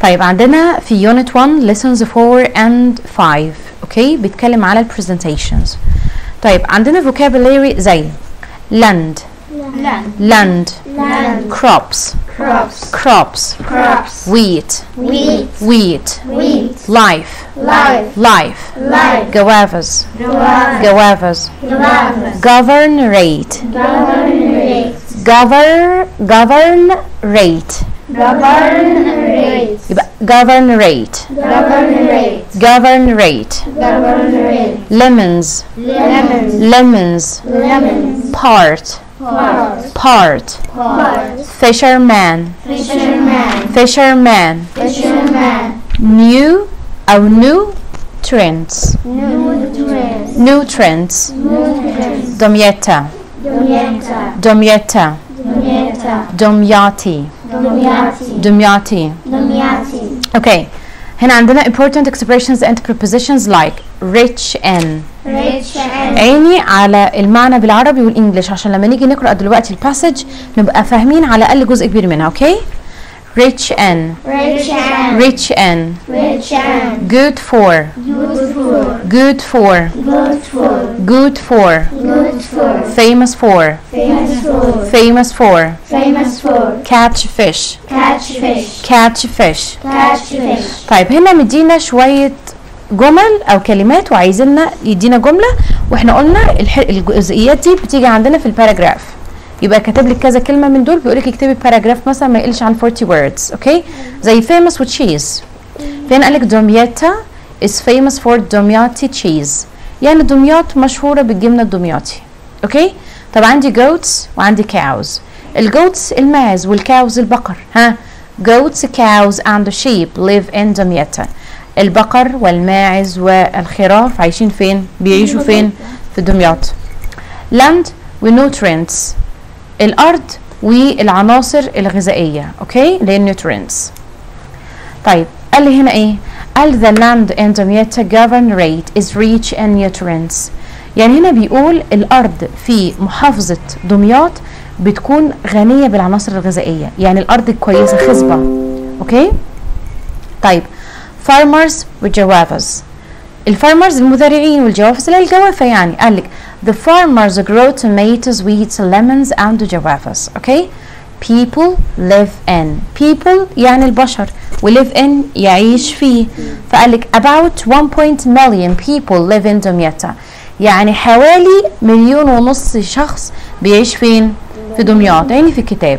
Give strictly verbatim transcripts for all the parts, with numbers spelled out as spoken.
طيب عندنا في unit one lessons four and five اوكي بيتكلم على ال presentations. طيب عندنا vocabulary زي land land land land crops crops crops crops wheat wheat wheat wheat life life life life جوافز guava جوافز guavas governorate governorate govern governorate governorate يبقى governorate governorate governorate governorate lemons lemons lemons lemons part part part part fisherman fisherman fisherman fisherman new أو new trends nutrients nutrients nutrients دمياتا Damietta دمياتا Damietta دمياطي Damiati دمياطي Damiati اوكي هنا عندنا important expressions and prepositions like rich in rich and عيني على المعنى بالعربي والانجليش عشان لما نيجي نقرأ دلوقتي الباسج نبقى فاهمين على الاقل جزء كبير منها اوكي rich in rich and rich in rich and good for useful good for good for good for good for famous for famous for famous for famous for catch fish catch fish catch fish catch fish طيب هنا مدينا شوية جمل او كلمات وعايزيننا يدينا جملة واحنا قلنا الح... الجزئيات دي بتيجي عندنا في الباراجراف يبقى كاتب لك كذا كلمة من دول بيقول لك اكتبي باراجراف مثلا ما يقلش عن forty words اوكي زي famous وتشيز فين قال لك دمياتا is famous for دمياطي تشيز يعني دمياط مشهورة بالجبنة الدمياطي اوكي طب عندي goats وعندي cows الجوتس الماعز والكاوز البقر ها goats cows and sheep live in دمياتا البقر والماعز والخراف عايشين فين بيعيشوا فين في دمياط land ونوترينتس الارض والعناصر الغذائيه اوكي اللي هي النيوترينتس طيب قال لي هنا ايه قال the land in دمياط governorate is rich in nutrients يعني هنا بيقول الارض في محافظه دمياط بتكون غنيه بالعناصر الغذائيه يعني الارض كويسه خصبه اوكي طيب farmers وجوافز الفارمرز المزارعين والجوافز اللي هي الجوافه يعني قال لك the farmers grow tomatoes wheat lemons and جوافز اوكي people live in people يعني البشر و live in يعيش فيه فقال لك about one point million people live in دمياط يعني حوالي مليون ونص شخص بيعيش فين في دمياط يعني في الكتاب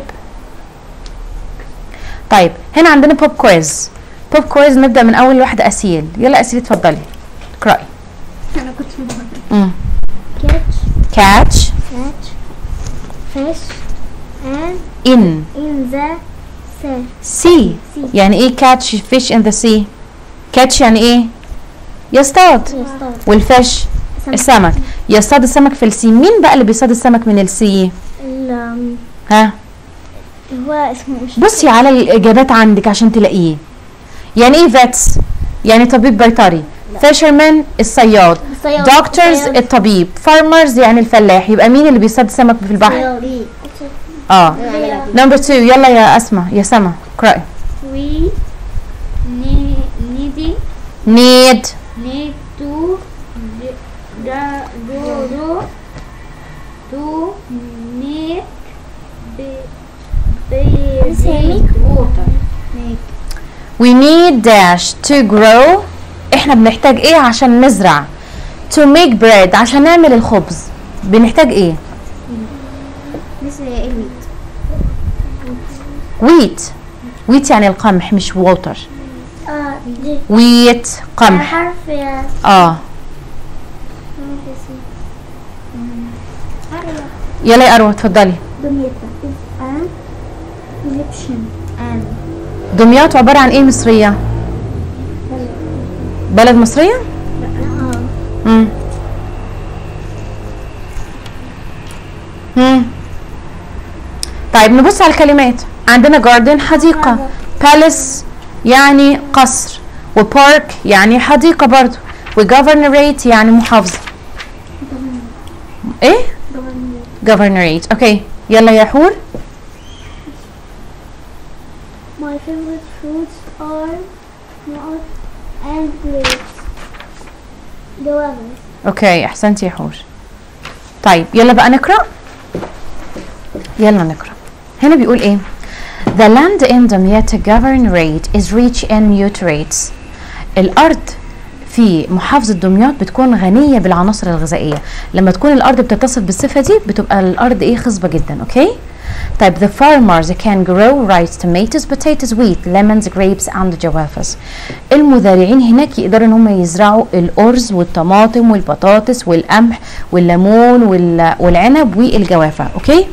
طيب هنا عندنا بوب كويز بوب كويز نبدأ من أول واحدة أسيل يلا أسيل اتفضلي اقرأي أنا كنت امم catch catch catch fish and in in the sea sea يعني ايه catch fish in the sea catch يعني ايه يصطاد يصطاد والفش السمك يصطاد السمك في السي مين بقى اللي بيصطاد السمك من السي ال ها هو اسمه مش بصي على الإجابات عندك عشان تلاقيه يعني ايه vets يعني طبيب بيطري fisherman الصياد الصياد. doctors الصياد. الطبيب farmers يعني الفلاح يبقى مين اللي بيصطاد السمك في البحر اه نمبر two يلا يا اسماء يا سما اقرأي we need needy need need to da do do to make basic water make we need dash to grow احنا بنحتاج ايه عشان نزرع to make bread عشان نعمل الخبز بنحتاج ايه مثل الويت wheat wheat يعني القمح مش water اه دي wheat قمح حرف يا اه يلا يا اروى اتفضلي دمياط is an Egyptian and دمياط عبارة عن ايه مصرية بلد مصرية امم امم طيب نبص على الكلمات عندنا garden حديقة palace يعني قصر وبارك يعني حديقة برضو وgovernorate يعني محافظة ايه governorate اوكي يلا يا حور My favorite fruits are nuts and grapes. جوافة. اوكي احسنتي يا حور. طيب يلا بقى نقرا. يلا نقرا. هنا بيقول ايه؟ The land in Damietta Governorate is rich in nutrients. الارض في محافظة دمياط بتكون غنية بالعناصر الغذائية. لما تكون الارض بتتصف بالصفة دي بتبقى الارض ايه؟ خصبة جدا. اوكي؟ طيب the farmers can grow rice, tomatoes, potatoes, wheat, lemons, grapes and جوافز. المزارعين هناك يقدروا ان هم يزرعوا الارز والطماطم والبطاطس والقمح والليمون والعنب والجوافة. اوكي؟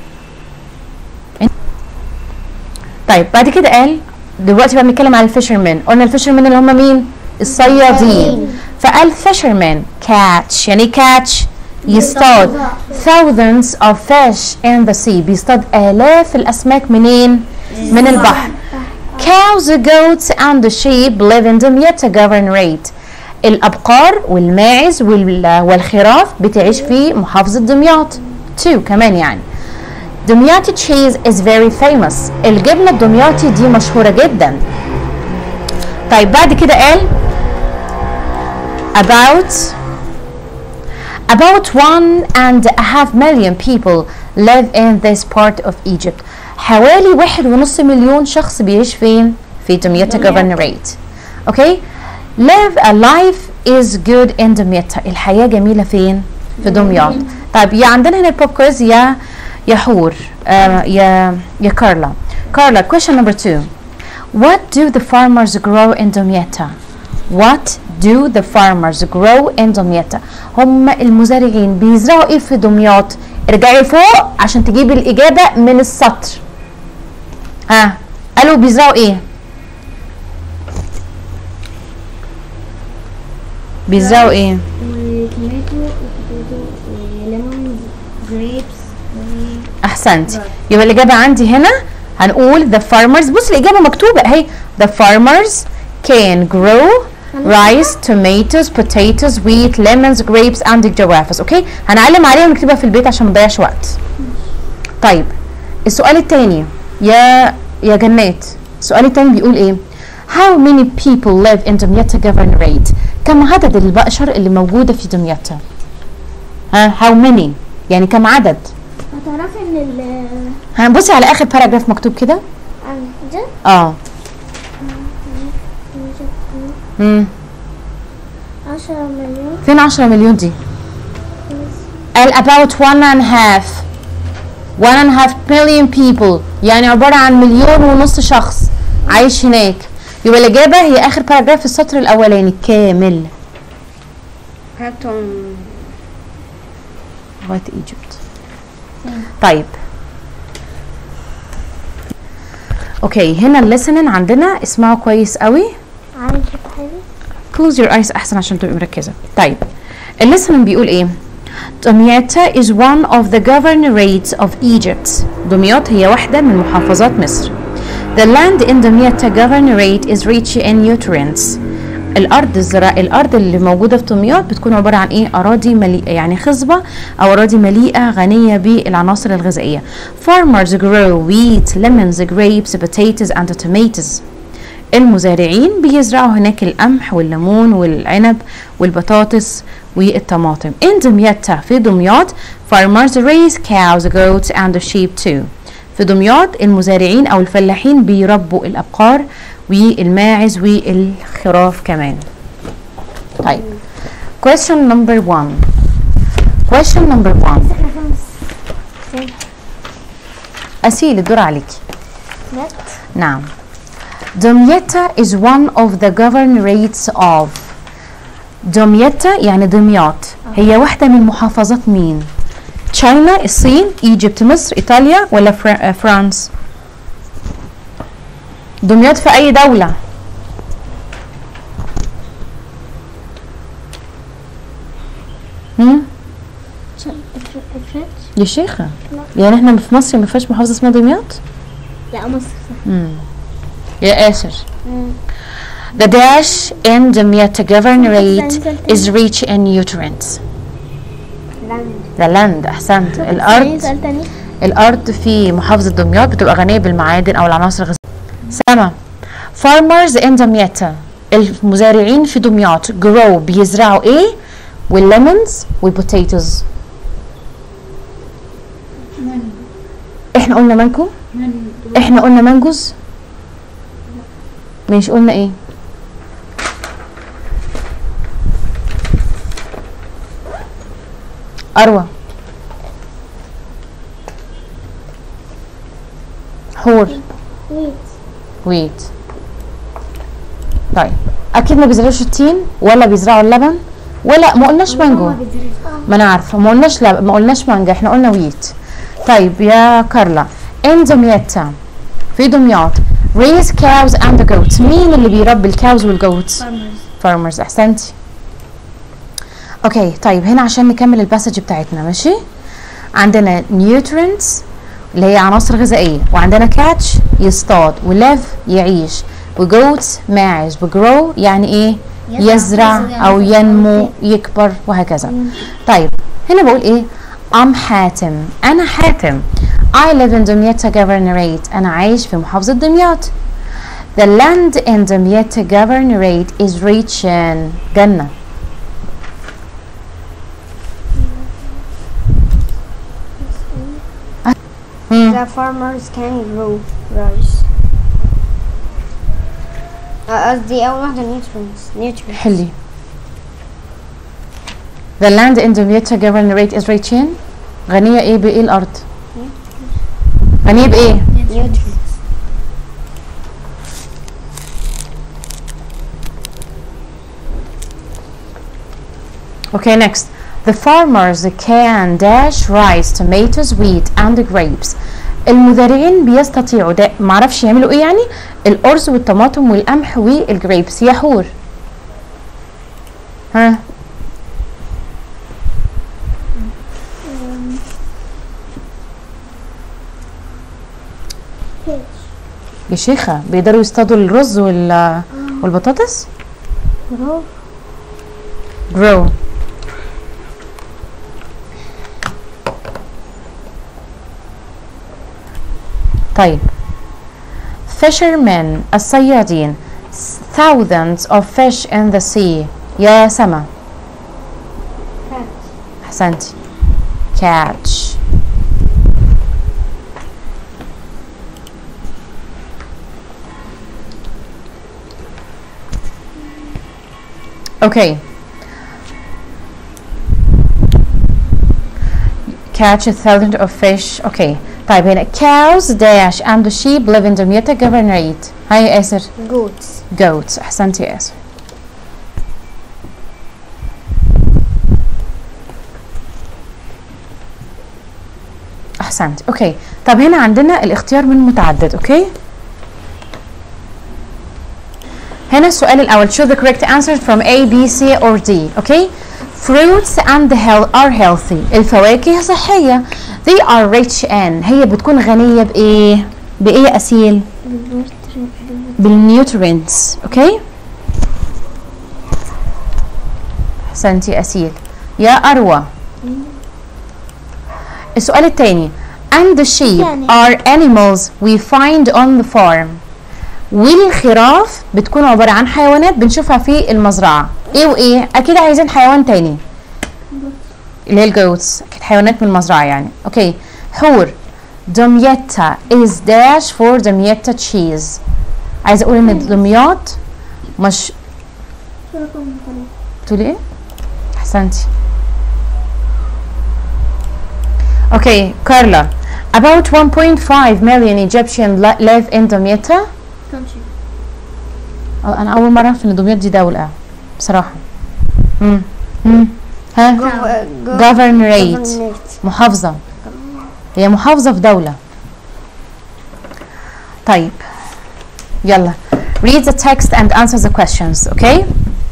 طيب بعد كده قال دلوقتي بقى بنتكلم على الفيشرمان. قلنا الفيشرمان اللي هم مين؟ الصيادين. فقال fishermen catch. يعني catch يصطاد thousands of fish in the sea. بيصطاد آلاف الأسماك منين؟ من البحر. Cows, goats and the sheep live in Damietta Governorate. الأبقار والماعز والخراف بتعيش في محافظة دمياط. two كمان يعني. Damyati cheese is very famous. الجبنة الدمياطي دي مشهورة جدا. طيب بعد كده قال about about one and a half million people live in this part of Egypt. حوالي واحد ونص مليون شخص بيعيش فين؟ في دمياط Governorate. اوكي؟ live a life is good in Damietta. الحياة جميلة فين؟ في دمياط. طيب يا عندنا هنا البوب كويز يا يا حور آه يا يا كارلا. كارلا question number two. What do the farmers grow in Damietta? What do the farmers grow in Damietta? هم المزارعين بيزرعوا ايه في دمياط؟ ارجعي فوق عشان تجيبي الإجابة من السطر. ها قالوا بيزرعوا ايه؟ بيزرعوا ايه؟ توماتو ليمون جريبس. احسنت. يبقى الإجابة عندي هنا هنقول the farmers. بص الإجابة مكتوبة اهي. The farmers can grow rice, tomatoes, potatoes, wheat, lemons, grapes and جوافز. اوكي؟ هنعلم عليها ونكتبها في البيت عشان ما نضيعش وقت. طيب السؤال الثاني يا يا جنات. السؤال الثاني بيقول ايه؟ How many people live in Damietta Governorate? كم عدد البشر اللي موجودة في دمياط؟ ها how many؟ يعني كم عدد؟ هتعرفي ان ال هنبصي على اخر باراجراف مكتوب كده. ده اه امم عشرة مليون. فين عشرة مليون دي؟ قال about one and a half one and a half million people. يعني عبارة عن مليون ونص شخص عايش هناك. يبقى الإجابة هي آخر باراجراف في السطر الأولاني كامل. لغاية ايجيبت. طيب اوكي هنا الليسنن عندنا اسمعوا كويس قوي. عايزة حاجة؟ close your eyes احسن عشان تبقي مركزة. طيب الليسنن بيقول ايه؟ Damietta is one of the governorates of Egypt. دمياط هي واحدة من محافظات مصر. The land in Damietta Governorate is rich in nutrients. الارض الزراعة الارض اللي موجوده في دمياط بتكون عباره عن ايه؟ اراضي مليئه يعني خصبه او اراضي مليئه غنيه بالعناصر الغذائيه. Farmers grow wheat, lemons, grapes, potatoes and tomatoes. المزارعين بيزرعوا هناك القمح والليمون والعنب والبطاطس والطماطم. In Damietta في دمياط farmers raise cows, goats and sheep too. في دمياط المزارعين او الفلاحين بيربوا الابقار والماعز والخراف كمان. طيب question number one. question number one. أسيل الدور عليكي. نعم. Damietta is one of the governorates of. دمياتا يعني دمياط هي واحدة من محافظات مين؟ تشاينا، الصين، ايجيبت، مصر، ايطاليا ولا فرا... فرانس؟ دمياط في اي دولة؟ هم؟ يا شيخة يعني احنا في مصر ما فيهاش محافظة اسمها دمياط؟ لا مصر. امم يا آسر. The dash in Damietta Governorate is rich in nutrients. The land. أحسنت. الأرض الأرض في محافظة دمياط بتبقى غنية بالمعادن أو العناصر الغذائية. سما. farmers in دمياط، المزارعين في دمياط grow بيزرعوا ايه؟ والليمونز والبوتيتوز. احنا قلنا مانجو؟ احنا قلنا مانجوز؟ مش قلنا ايه؟ اروى. حور. ويت. ويت. طيب اكيد ما بيزرعوش التين ولا بيزرعوا اللبن ولا ما قلناش مانجو. ما انا عارفه ما قلناش لبن ما قلناش مانجا، احنا قلنا ويت. طيب يا كارلا ان دمياط في دمياط raise cows and goats، مين اللي بيربي الكاوز والجوتس؟ farmers. farmers. احسنتي. اوكي طيب هنا عشان نكمل الباسج بتاعتنا ماشي. عندنا nutrients اللي هي عناصر غذائيه، وعندنا catch يصطاد، وليف يعيش، وجوتس ماعز، وجرو يعني ايه؟ يزرع او ينمو يكبر وهكذا. طيب هنا بقول ايه؟ ام حاتم، انا حاتم. I live in دمياط governorate، انا عايش في محافظة دمياط. The land in دمياط governorate is rich in جنة. The farmers can grow rice. قصدي أول واحدة nutrients. nutrients. حلي. The land in دمياط governorate is rich in غنية ايه بايه الارض؟ غنية بايه؟ nutrients. Okay, next. The farmers can dash rice, tomatoes, wheat and grapes. المزارعين بيستطيعوا ده معرفش يعملوا ايه يعني؟ الأرز والطماطم والقمح والجريبس. يا حور. ها؟ يا شيخة بيقدروا يصطادوا الرز وال والبطاطس؟ grow. grow. طيب fishermen الصيادين thousands of fish in the sea. يا سما. catch. أحسنتي. catch. Okay. Catch a thousand of fish. Okay. طيب هنا cows dash and the sheep live in دمياط governorate. هاي يا آسر. goats. goats. أحسنتي يا آسر. أحسنت. أوكي. طب هنا عندنا الاختيار من متعدد. أوكي. هنا السؤال الأول choose the correct answers from A, B, C or D. أوكي. fruits and health are healthy. الفواكه صحية. they are rich in هي بتكون غنية بإيه؟ بإيه أسيل؟ بالنيوترينتس. أوكي. أحسنتي أسيل. يا أروى. السؤال الثاني and the sheep are animals we find on the farm. والخراف بتكون عبارة عن حيوانات بنشوفها في المزرعة. ايه وايه؟ اكيد عايزين حيوان تاني اللي هي الجوتس، اكيد حيوانات من المزرعة يعني. اوكي. حور. دمياط is dash for دمياط cheese. عايزة اقول ان دمياط مش تقولي ايه؟ احسنتي. اوكي. كارلا about one point five million Egyptians live in دمياط. انا اول مره اعرف ان دمياط دي دوله بصراحه. امم امم ها governorate محافظه، هي محافظه في دوله. طيب يلا read the text and answer the questions. okay.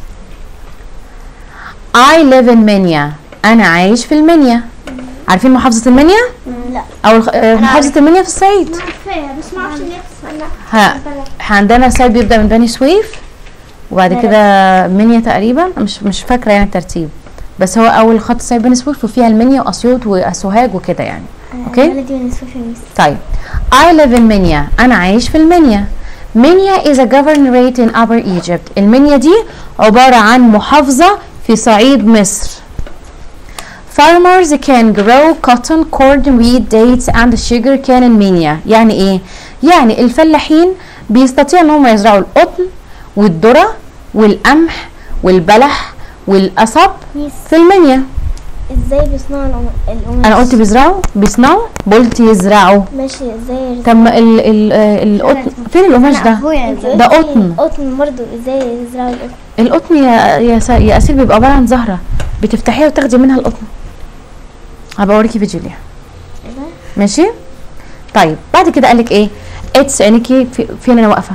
I live in منيا. انا عايش في المنيا. عارفين محافظه المنيا؟ لا. او محافظه المنيا في الصعيد. عارفاها بس ما اعرفش ليه. ها عندنا الصعيد بيبدا من بني سويف وبعد كده منيا تقريبا، مش مش فاكره يعني الترتيب، بس هو اول خط الصعيد بني سويف وفيها المنيا واسيوط وسوهاج وكده يعني. اوكي. بلدي بني سويف. طيب I live in منيا. انا عايش في المنيا. Minya is a governorate in Upper Egypt. المنيا دي عبارة عن محافظة في صعيد مصر. Farmers can grow cotton, corn, wheat, dates and sugar cane in Minya. يعني ايه؟ يعني الفلاحين بيستطيعوا ان هم يزرعوا القطن والذرة والقمح والبلح والقصب في المنيا. ازاي بيصنعوا القماش؟ انا قلت بيزرعوا بيصنعوا قلت يزرعوا. ماشي ازاي؟ طب ال ال القطن فين القماش ده؟ ده قطن. قطن برضه ازاي يزرعوا القطن؟ القطن يا يا يا اسيل بيبقى عباره عن زهره بتفتحيها وتاخدي منها القطن. هبقى اوريكي فيديو ليها. ماشي؟ طيب بعد كده قالك ايه؟ اتس عينيكي في فين انا واقفه؟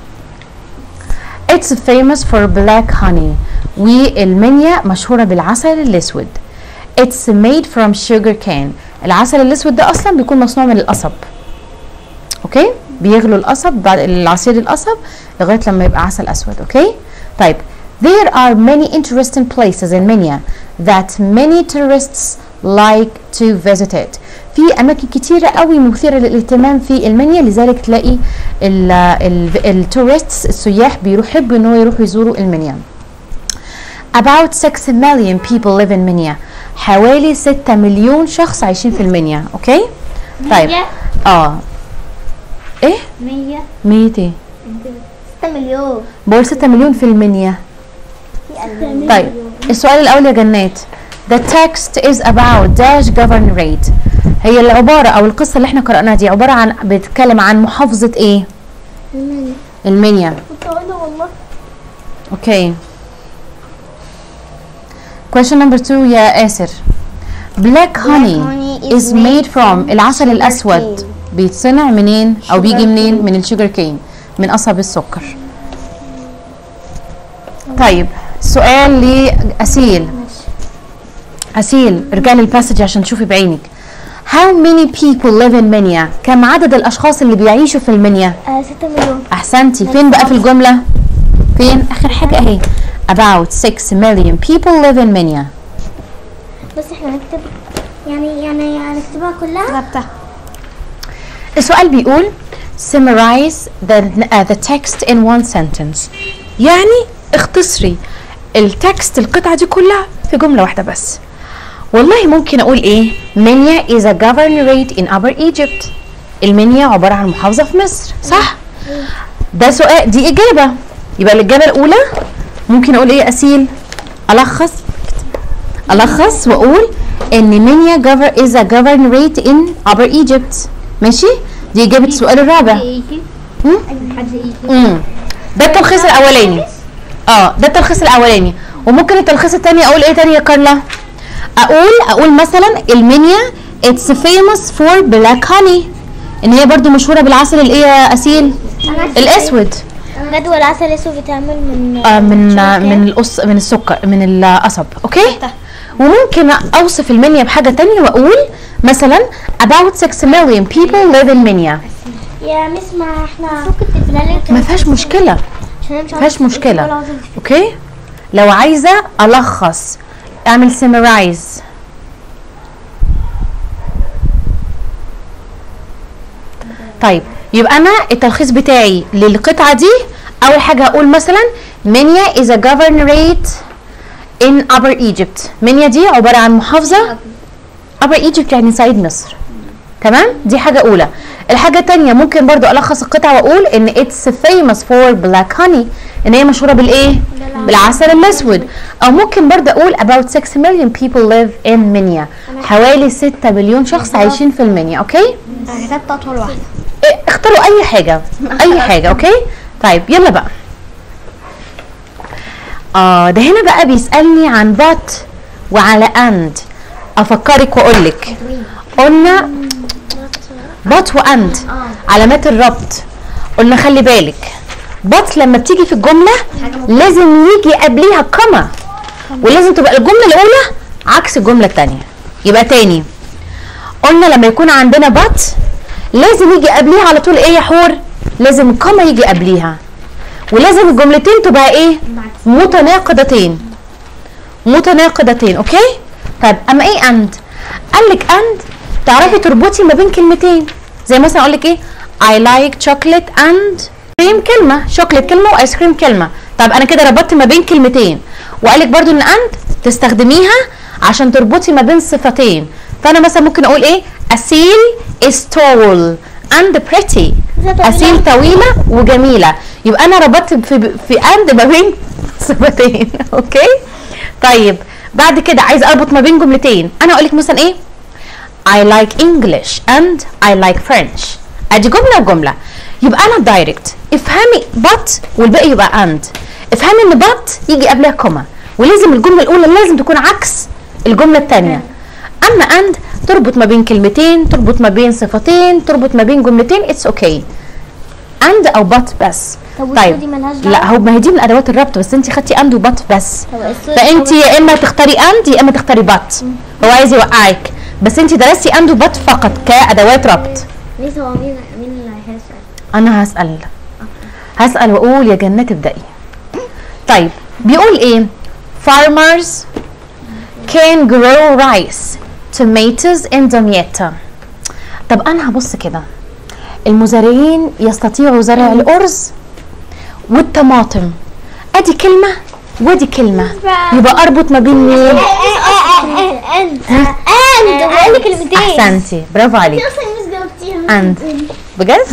اتس famous for black honey. والمنيا مشهوره بالعسل الاسود. It's made from sugar cane. العسل الاسود ده اصلا بيكون مصنوع من القصب. اوكي؟ بيغلوا القصب بعد العصير القصب لغايه لما يبقى عسل اسود. اوكي؟ طيب there are many interesting places in Minya that many tourists like to visit it. في اماكن كتيره قوي مثيره للاهتمام في المنيا، لذلك تلاقي التورستس السياح بيحبوا ان هو يروحوا يزوروا المنيا. About six million people live in Minya. حوالي ستة مليون شخص عايشين في المنيا. اوكي؟ طيب اه ايه؟ مية مية ايه؟ ستة مليون. بقول ستة مليون في المنيا. طيب السؤال الاول يا جنات. The text is about dash governorate. هي العبارة او القصة اللي احنا قرأناها دي عبارة عن بتتكلم عن محافظة ايه؟ المنيا. المنيا. كنت هقولها والله. اوكي. question number two يا آسر. black honey is made from العسل الأسود بيتصنع منين أو بيجي منين؟ من الشوجر كين، من قصب السكر. طيب سؤال لأسيل. أسيل ارجعي للباسج عشان تشوفي بعينك. how many people live in Minya؟ كم عدد الأشخاص اللي بيعيشوا في المنيا؟ آه ستة مليون. أحسنتي. فين بقى في الجملة؟ فين؟ آخر حاجة أهي. about six million people live in Minya. بس احنا هنكتب يعني يعني هنكتبها كلها. كتبتها. السؤال بيقول summarize the, uh, the text in one sentence. يعني اختصري التكست القطعة دي كلها في جملة واحدة بس. والله ممكن اقول ايه؟ Minya is a governorate in Upper Egypt. المنيا عبارة عن محافظة في مصر، صح؟ ده سؤال، دي إجابة. يبقى الإجابة الأولى ممكن أقول إيه أسيل؟ ألخص ألخص وأقول إن منيا govern is a governorate in Upper Egypt. ماشي؟ دي إجابة السؤال الرابع. امم ده التلخيص الأولاني. اه ده التلخيص الأولاني. وممكن التلخيص الثاني أقول إيه تاني يا كارلا؟ أقول أقول مثلا المنيا it's famous for black honey. إن هي برضو مشهورة بالعسل الإيه يا أسيل؟ الأسود. جدول العسل الأسود بيتعمل من آه من من القص من السكر من القصب. اوكي. وممكن اوصف المنيا بحاجه تانية واقول مثلا about six million people live in Minya. يا مس ما احنا ممكن تقفلها لي. ما فيهاش مشكله، ما فيهاش مشكله. اوكي. لو عايزه الخص اعمل summarize. طيب يبقى انا التلخيص بتاعي للقطعه دي اول حاجه هقول مثلا Minya is a governorate in Upper Egypt. منيا دي عباره عن محافظه Upper Egypt يعني صعيد مصر. تمام؟ دي حاجه اولى. الحاجه الثانيه ممكن برضو الخص القطعه واقول ان it's famous for black honey. ان هي مشهوره بالايه؟ بالعسل الاسود. او ممكن برضو اقول about six million people live in Minya. حوالي ستة مليون شخص عايشين في المنيا. اوكي؟ انا كتبت اطول واحده. اختاروا اي حاجه اي حاجه. اوكي. طيب يلا بقى. اه ده هنا بقى بيسالني عن but وعلى and. افكرك واقول لك قلنا but وand علامات الربط. قلنا خلي بالك but لما بتيجي في الجمله لازم يجي قبليها كما، ولازم تبقى الجمله الاولى عكس الجمله الثانيه. يبقى تاني قلنا لما يكون عندنا but لازم يجي قبليها على طول ايه يا حور؟ لازم كما يجي قبليها، ولازم الجملتين تبقى ايه؟ متناقضتين متناقضتين. اوكي. طيب اما ايه and؟ قال لك and تعرفي تربطي ما بين كلمتين، زي مثلا اقول لك ايه؟ I like chocolate and كريم كلمه، شوكليت كلمه، وايس كريم كلمه. طب انا كده ربطت ما بين كلمتين، وقال لك برضو ان اند تستخدميها عشان تربطي ما بين صفتين. فانا مثلا ممكن اقول ايه؟ اسيل is tall and pretty. اسيل طويله وجميله. يبقى انا ربطت في في اند ما بين صفتين. اوكي. طيب بعد كده عايز اربط ما بين جملتين. انا اقول لك مثلا ايه؟ I like English and I like French. ادي جمله وجمله. يبقى انا دايركت افهمي but والباقي يبقى and. افهمي ان but يجي قبلها كوما، ولازم الجمله الاولى لازم تكون عكس الجمله الثانيه. اما and تربط ما بين كلمتين، تربط ما بين صفتين، تربط ما بين جملتين، اتس اوكي. okay. and او but بس. طيب لا هو ما هي دي من ادوات الربط، بس انت خدتي and وبت بس. فانت يا اما تختاري and يا اما تختاري but. هو عايز يوقعك، بس انت درستي and وبت فقط كادوات ربط. ميس هو مين مين اللي هيسأل؟ انا هسأل هسأل واقول يا جنات ابدأي. طيب بيقول ايه؟ farmers can grow rice tomatoes in Damietta. طب انا هبص كده، المزارعين يستطيعوا زرع الارز والطماطم. ادي كلمه ودي كلمه، يبقى اربط ما بين مين؟ اند اند وقال كلمتين. احسنتي برافو عليك. اصلا مش جاوبتيها. اند بجد؟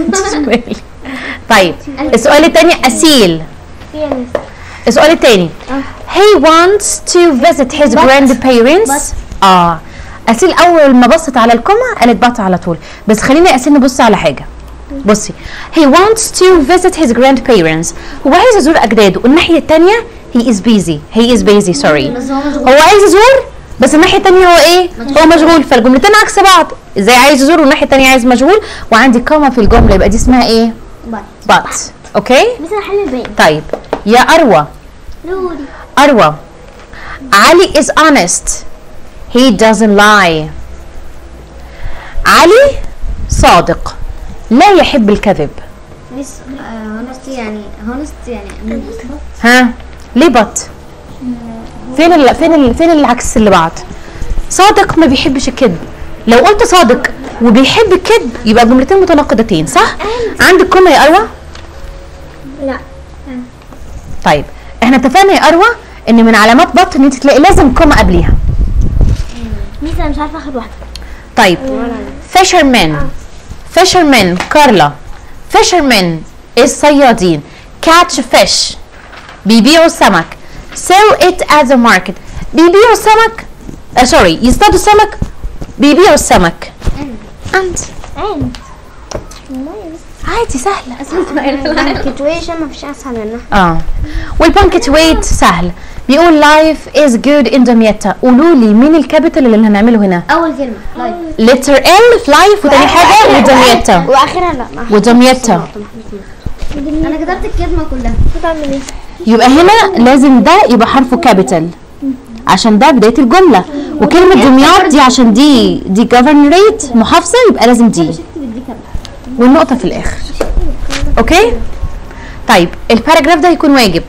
طيب السؤال الثاني اسيل. السؤال الثاني he wants to visit his grandparents. اه اسيل اول ما بصت على الكومه قالت بط على طول، بس خليني اسيل نبص على حاجه. بصي he wants to visit his grandparents. هو عايز يزور اجداده، الناحيه الثانيه he is busy he is busy sorry. هو عايز يزور بس الناحيه الثانيه هو ايه؟ هو مشغول، فالجملتين عكس بعض. ازاي عايز يزور والناحيه الثانيه عايز مشغول، وعندي كومه في الجمله، يبقى دي اسمها ايه؟ but. but اوكي. بس حل الباقي. طيب يا اروى. لوري. اروى علي is honest he doesn't lie. علي صادق لا يحب الكذب. ميس هونستي يعني هونست يعني ها ليه بط؟ فين ال فين ال فين العكس اللي بعض؟ صادق ما بيحبش الكذب. لو قلت صادق وبيحب الكذب يبقى جملتين متناقضتين صح؟ عندك كومه يا اروى؟ لا. طيب احنا اتفقنا يا اروى ان من علامات بط ان انت تلاقي لازم كومه قبليها. ميس انا مش عارفه اخد واحده. طيب fishermen fishermen كارلا fishermen الصيادين catch fish بيبيعوا سمك sell it at the market بيبيعوا سمك آه سوري يصطادوا سمك بيبيعوا السمك and and عادي سهله. punctuation ما فيش اسهل منها. اه والبانكتويت سهل. بيقول life is good in Damietta. قولوا لي مين الكابيتال اللي هنعمله هنا؟ اول كلمه لايف. letter L في لايف، وتاني حاجه ودمياتا واخرها لا ودمياتا. انا كتبت الكلمه كلها. بتعمل ايه؟ يبقى هنا لازم ده يبقى حرفه كابيتال عشان ده بدايه الجمله، وكلمه دمياط دي عشان دي دي جوفرنريت محافظه يبقى لازم دي والنقطه في الاخر. اوكي. طيب الباراجراف ده هيكون واجب.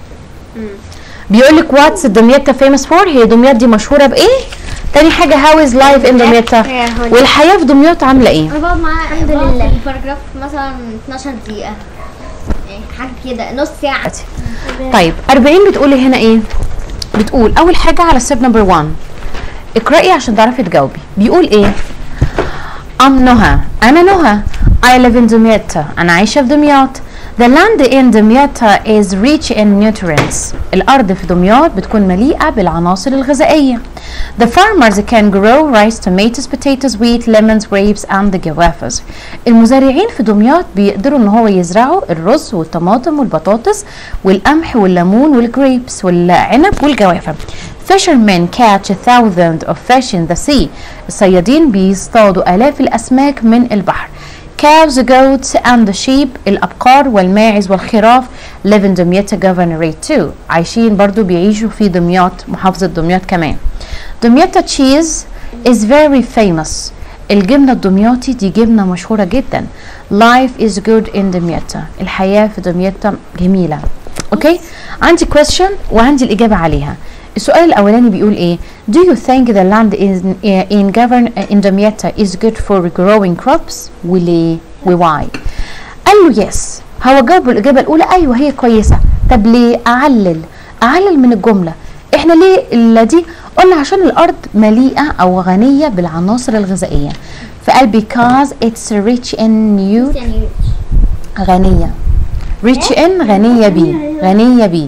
بيقول لك واتس دمياط فيمس فور. هي دمياط دي مشهوره بايه؟ تاني حاجه هاو از لايف ان دمياط، والحياه في دمياط عامله ايه؟ انا بقعد معاها الحمد لله الباراجراف مثلا اتناشر دقيقه يعني حاجه كده نص ساعه. طيب أربعين بتقولي هنا ايه؟ بتقول اول حاجه على ستيب نمبر واحد اقرأي عشان تعرفي تجاوبي. بيقول ايه؟ ام نهى. انا نهى. I live in دمياط. انا عايشه في دمياط. The land in دمياط is rich in nutrients. الأرض في دمياط بتكون مليئة بالعناصر الغذائية. The farmers can grow rice, tomatoes, potatoes, wheat, lemons, grapes and the guavas. المزارعين في دمياط بيقدروا ان هو يزرعوا الرز والطماطم والبطاطس والقمح والليمون والجريبس والعنب والجوافة. Fishermen catch a thousand of fish in the sea. الصيادين بيصطادوا آلاف الأسماك من البحر. Cows, goats and the sheep. الأبقار والماعز والخراف live in دمياط governorate too. عايشين برضو بيعيشوا في دمياط محافظة دمياط كمان. دمياط cheese is very famous. الجبنة الدمياطي دي جبنة مشهورة جدا. Life is good in دمياط. الحياة في دمياط جميلة. اوكي. عندي question وعندي الإجابة عليها. السؤال الأولاني بيقول إيه؟ Do you think the land is in govern in Damietta is good for growing crops؟ وليه؟ وwhy؟ قال له yes. هو جاوب الاجابه الاولى ايوه هي كويسه. طب ليه؟ اعلل اعلل من الجمله. احنا ليه اللي دي؟ قلنا عشان الارض مليئه او غنيه بالعناصر الغذائيه، فقال because it's rich in new يعني غنيه. rich in غنيه بيه غنيه بيه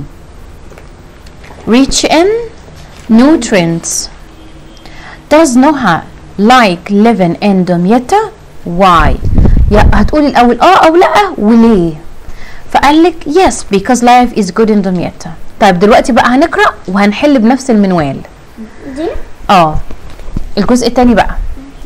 rich in nutrients. does نهى like living in دمياط why؟ يا هتقولي الاول اه او لا وليه. فقال لك yes because life is good in دمياط. طيب دلوقتي بقى هنقرا وهنحل بنفس المنوال. دي اه الجزء الثاني بقى.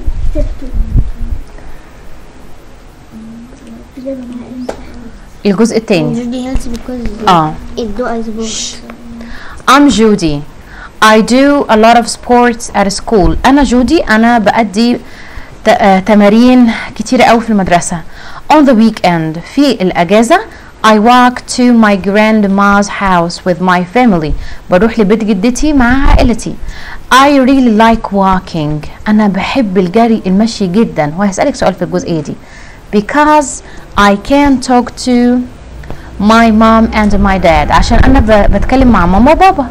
الجزء الثاني Judy healthy because اه it do I suppose. I'm Judy. I do a lot of sports at school. أنا جودي أنا بأدي ت- آه، تمارين كتيرة أوي في المدرسة. On the weekend في الأجازة I walk to my grandma's house with my family. بروح لبيت جدتي مع عائلتي. I really like walking. أنا بحب الجري المشي جدا. وهسألك سؤال في الجزئية دي. Because I can talk to my mom and my dad. عشان أنا ب- بتكلم مع ماما وبابا.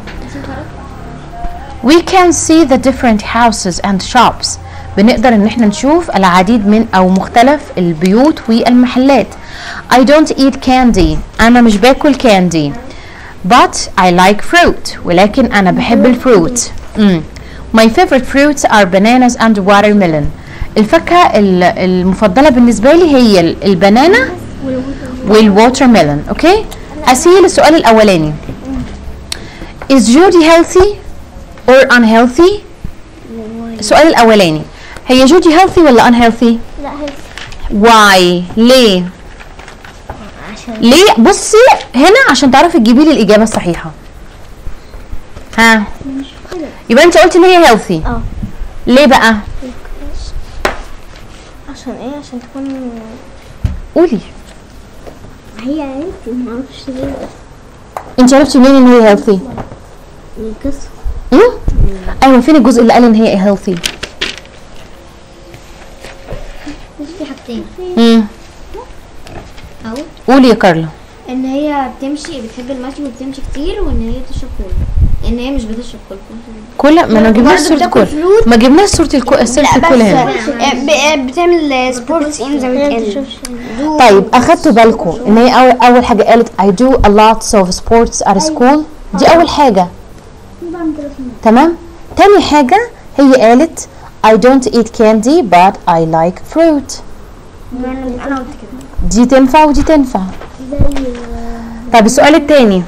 We can see the different houses and shops. بنقدر ان احنا نشوف العديد من او مختلف البيوت والمحلات. I don't eat candy. انا مش باكل candy. But I like fruit. ولكن انا بحب الفروت. Mm. My favorite fruits are bananas and watermelon. الفاكهة ال- المفضلة بالنسبة لي هي ال- البنانا والووترميلون. اوكي؟ اسئلة السؤال الاولاني. Is Judy healthy or unhealthy؟ السؤال الاولاني هي جودي healthy ولا unhealthy؟ لا هي why؟ ليه؟ عشان ليه؟ بصي هنا عشان تعرفي تجيبي لي الاجابه الصحيحه. ها يبقى انت قلتي ان هي healthy. اه ليه بقى؟ عشان ايه؟ عشان تكون قولي. هي انت ما اعرفش ليه انت عرفتي منين ان هي healthy؟ القصه. امم ايوه فين الجزء اللي قال ان هي healthy؟ في حاجتين امم او قولي يا كارلا. ان هي بتمشي بتحب المشي وبتمشي كتير وان هي تشرب كولا. ان هي مش بتشرب كولا. كولا ما انا جبناش برضه صوره بتاكل الكولا ما جبناش صوره الكولا صوره الكولا هنا. بتعمل سبورتس ان ذا ويك طيب اخدتوا بالكم ان هي اول اول حاجه قالت I do a lot of sports at school. دي اول حاجه تمام. تاني حاجه هي قالت I don't eat candy but I like fruit. انا قلت كده دي تنفع ودي تنفع. طب السؤال التاني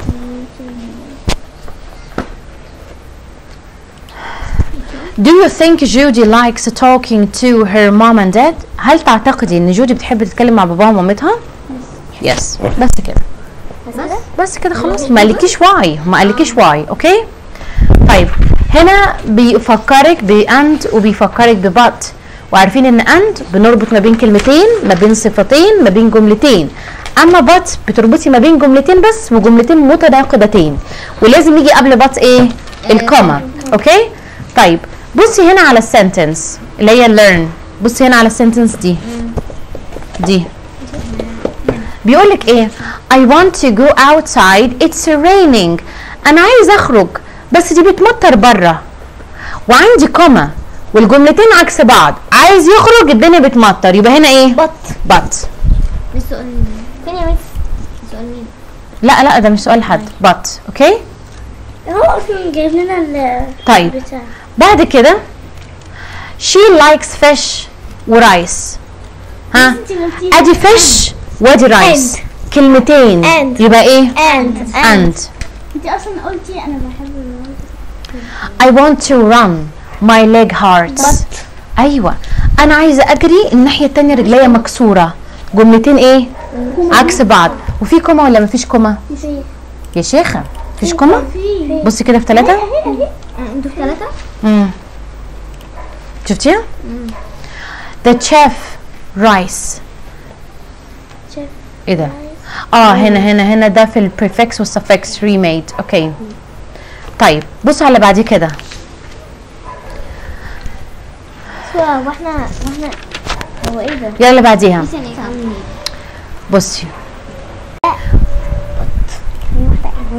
Do you think Judy likes talking to her mom and dad؟ هل تعتقدي ان جودي بتحب تتكلم مع باباها ومامتها؟ يس بس كده بس كده خلاص. ما قالكيش واي ما قالكيش واي. اوكي طيب هنا بيفكرك باند وبيفكرك ببط. وعارفين ان اند بنربط ما بين كلمتين ما بين صفتين ما بين جملتين. اما بط بتربطي ما بين جملتين بس وجملتين متناقضتين ولازم يجي قبل بط ايه؟ الكوما. اوكي طيب بصي هنا على السنتنس اللي هي learn. بصي هنا على السنتنس دي دي بيقولك ايه؟ I want to go outside it's raining. انا عايز اخرج بس دي بتمطر بره وعندي كوما والجملتين عكس بعض. عايز يخرج الدنيا بتمطر يبقى هنا ايه؟ بط بط. مش سؤال فين يا مس؟ سؤال مين؟ لا لا ده مش سؤال حد. بط. اوكي هو اصلا جايب لنا ال طيب بتاع بعد كده she likes fish ورايس. ها ادي fish وادي رايس كلمتين And. يبقى ايه؟ and and. انت اصلا قلتي انا بحب I want to run my leg hurts. بط. ايوه انا عايزه اجري الناحيه التانية رجليا مكسوره. جملتين ايه؟ عكس بعض. وفي كوما ولا مفيش كوما؟ في يا شيخه مفيش كوما؟ في بصي كده في ثلاثة. انتوا ثلاثة؟ امم شفتيها؟ The chef rice. Chef ايه ده؟ اه هنا هنا هنا ده في البريفكس والسفكس remade. اوكي طيب بصوا على اللي بعديه كده. واحنا واحنا هو ايه ده؟ يلا اللي بعديها ثانية كملي. بصي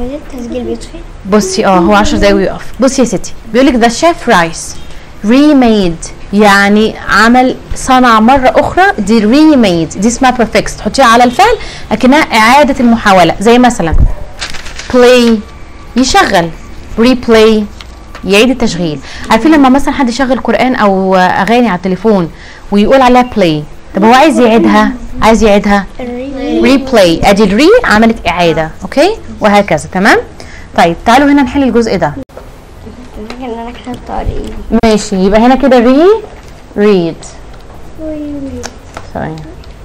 هو التسجيل بيطفي؟ بصي اه هو عشر دقايق ويقف. بصي يا ستي بيقول لك the chef rice remade يعني عمل صنع مرة أخرى. دي remade دي اسمها perfect تحطيها على الفعل لكنها إعادة المحاولة. زي مثلا play يشغل، replay يعيد التشغيل. عارفين لما مثلا حد يشغل قرآن أو أغاني على التليفون ويقول عليها play، طب هو عايز يعيدها، عايز يعيدها replay. ادي الري عملت إعادة. اوكي وهكذا. تمام. طيب تعالوا هنا نحل الجزء ده. ان انا كتبت ار اي. ماشي يبقى هنا كده ري ريد ثواني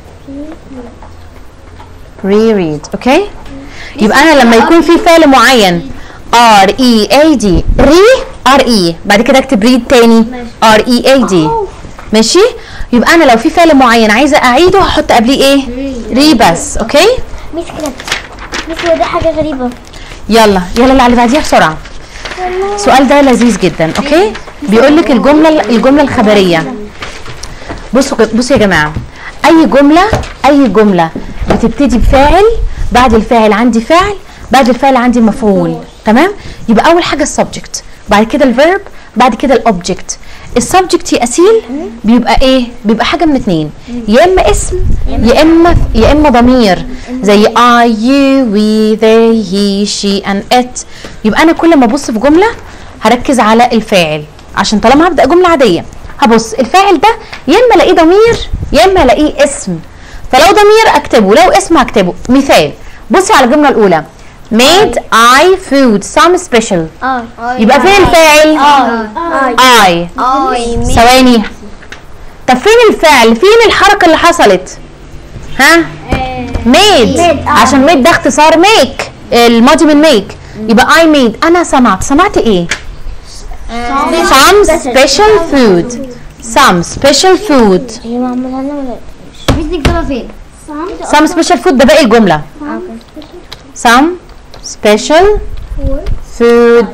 ري ريد. اوكي يبقى انا لما يكون في فعل معين ار اي اي دي ري ار اي بعد كده اكتب ريد تاني ار اي اي دي. ماشي يبقى انا لو في فعل معين عايزه اعيده هحط قبليه ايه؟ ري بس. اوكي ميس كده ميس هو ده حاجة غريبة. يلا يلا اللي على بعديها بسرعه. السؤال ده لذيذ جدا. اوكي بيقول لك الجمله الجمله الخبريه. بصوا بصوا يا جماعه، اي جمله اي جمله بتبتدي بفاعل، بعد الفاعل عندي فاعل، بعد الفاعل عندي مفعول. تمام. يبقى اول حاجه السبجكت، بعد كده الفيرب، بعد كده الاوبجكت. السبجكت يا اسيل بيبقى ايه؟ بيبقى حاجه من اتنين، يا اما اسم يا اما يا اما ضمير زي I you we they he she and it. يبقى انا كل ما ابص في جمله هركز على الفاعل، عشان طالما هبدا جمله عاديه هبص الفاعل ده يا اما الاقيه ضمير يا اما الاقيه اسم. فلو ضمير اكتبه، لو اسم هكتبه. مثال بصي على الجمله الاولى made I food some special. اه يبقى فين الفاعل؟ I. اي ثواني. طب فين الفعل؟ فين الحركة اللي حصلت؟ ها؟ made. عشان made ده اختصار make، الماضي من make. يبقى I made أنا صنعت. صنعت إيه؟ some special food. some special food. هي معمولها لنا ولا مش نكتبها فين؟ some special food ده باقي الجملة. some special food.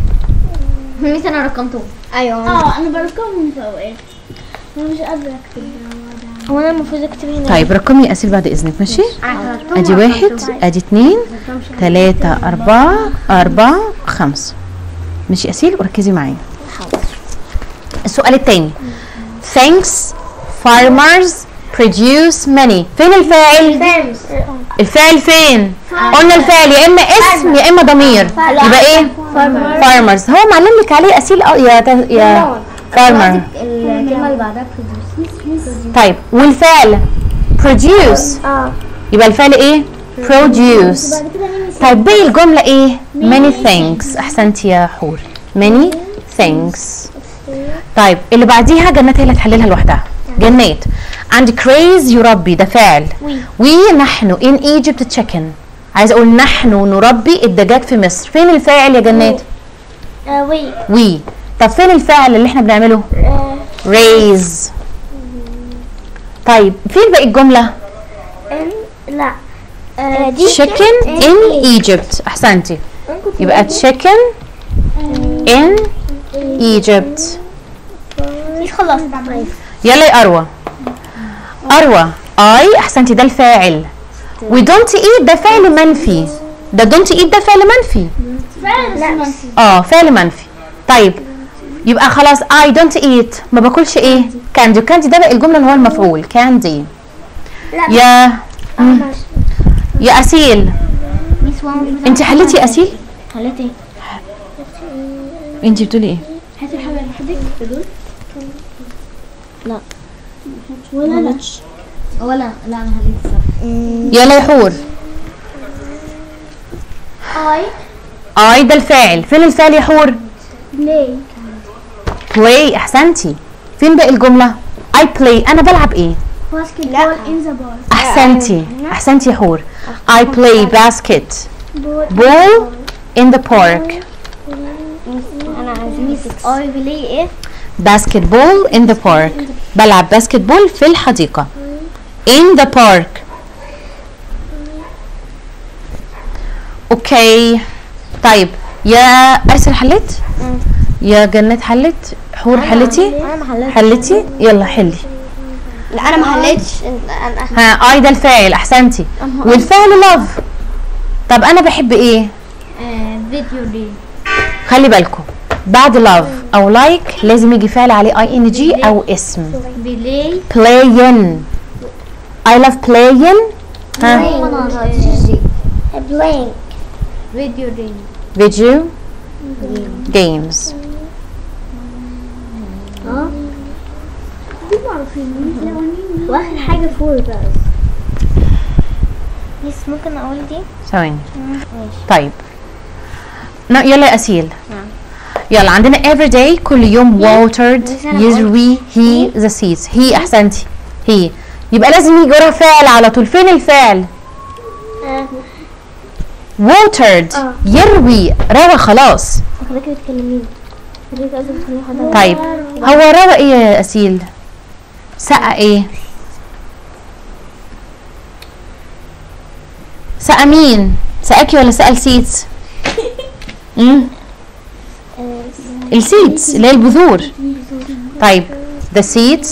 ميس انا رقمته. ايوه اه انا برقمهم في اوقات. انا مش قادرة اكتب. هو انا المفروض اكتب هنا. طيب رقمي يا أسيل بعد إذنك. ماشي؟ ادي واحد ادي اتنين تلاتة اربعة اربعة خمسة. ماشي أسيل وركزي معايا. السؤال التاني thanks farmers produce many. فين الفاعل؟ الفاعل فين؟ قلنا الفاعل يا اما اسم يا اما ضمير. يبقى ايه؟ farmers. هو معلم لك عليه أسيل اه يا يا farmer. الكلمه اللي بعدها produce. طيب والفعل produce اه يبقى الفعل ايه؟ produce. طيب باقي الجملة ايه؟ many things. احسنتي يا حور. many things. طيب اللي بعديها جنات هي اللي هتحللها لوحدها. جنات عندي craze يربي ده فعل. we نحن in Egypt chicken. عايزه اقول نحن نربي الدجاج في مصر. فين الفاعل يا جنات؟ آه، وي we. طب فين الفعل اللي احنا بنعمله؟ آه، raise. طيب فين باقي الجمله؟ ان لا آه، دي chicken in Egypt. احسنتي. يبقى chicken in Egypt. دي خلاص. طيب يلا يا اروى. اروى I احسنتي ده الفاعل. we don't eat ده فعل منفي. ده don't eat ده فعل منفي. لا اه فعل منفي. طيب يبقى خلاص I don't eat ما باكلش ايه؟ كاندي. كاندي ده بقى الجمله اللي هو المفعول كاندي. يا مم. يا اسيل انت حليتي يا اسيل؟ حليت ايه؟ انت بتقولي ايه؟ هاتي الحاجة اللي حدك في دول. لا ولا لا ولا لا انا هليت صح. يلا يا حور. اي I ده الفاعل. فين الفعل يا حور؟ بلاي play. احسنتي. فين باقي الجمله؟ I play انا بلعب ايه؟ باسكت بول ان ذا بار. احسنتي احسنتي يا حور. I play basket ball in the park. انا عايزين اي بلاي ايه؟ basket ball in the park. بلعب باسكت بول في الحديقة. in the park. اوكي طيب يا أرسل حلت؟ يا جنات حلت؟ حور حلتي؟ انا ما حليتش. حلتي؟ يلا حلي. لا انا ما حليتش. انا ها اي ده الفاعل. احسنتي. والفعل love. طب انا بحب ايه؟ فيديو دي. خلي بالكم بعد love او like لازم يجي فعل عليه اي ان جي او اسم. بلاي. playing. I love playing. ها ما نقدرش دي. بلينك. فيديو دي. video games. اه دي معروفين. واخر حاجة فور بس. يس ممكن اقول دي؟ ثواني. ماشي. طيب نا- يلا يا اسيل. يلا عندنا every day كل يوم watered يروي he the seeds. هي احسنتي هي يبقى لازم يجي وراها فعل على طول. فين الفعل؟ watered آه. يروي روى خلاص. حضرتك بتكلميني. حضرتك عايزة تخليني حضرتك. طيب هو روى ايه يا اسيل؟ سقى ايه؟ سقى مين؟ سقاكي ولا سقى السيدز؟ امم السيدز اللي هي البذور. طيب the seeds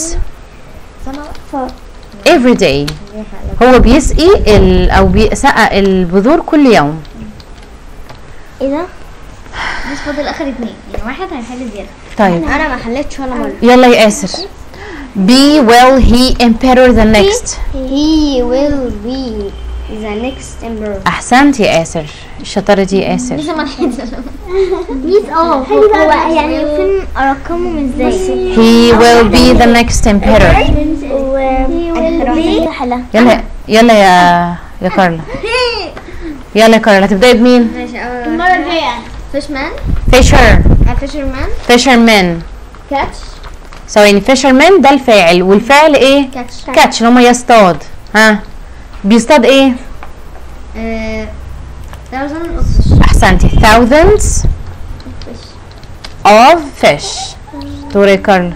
every day هو بيسقي ال او بيسقى البذور كل يوم. ايه ده؟ بس فاضل اخر اتنين يعني واحد هيحل زيادة. طيب انا ما حلتش ولا مرة. يلا يا ياسر. be will he emperor the next. He will be the next emperor. احسنت يا ياسر. الشطاره دي يا ياسر. لسه ما لحقتش. ميس اه هو يعني فين ارقامهم ازاي؟ he will be the next emperor. و يلا يلا يا يا كارلا. يلا يا كارلا هتبداي بمين؟ ماشي. أول المرة الجاية. فيش مان. fisher. فيشر مان. fisherman. كاتش. ثواني fisherman ده الفاعل والفعل ايه؟ كاتش. كاتش اللي هم يصطاد. ها بيصطاد ايه؟ thousand of fish. احسنتي thousands of fish. دور يا كارلا.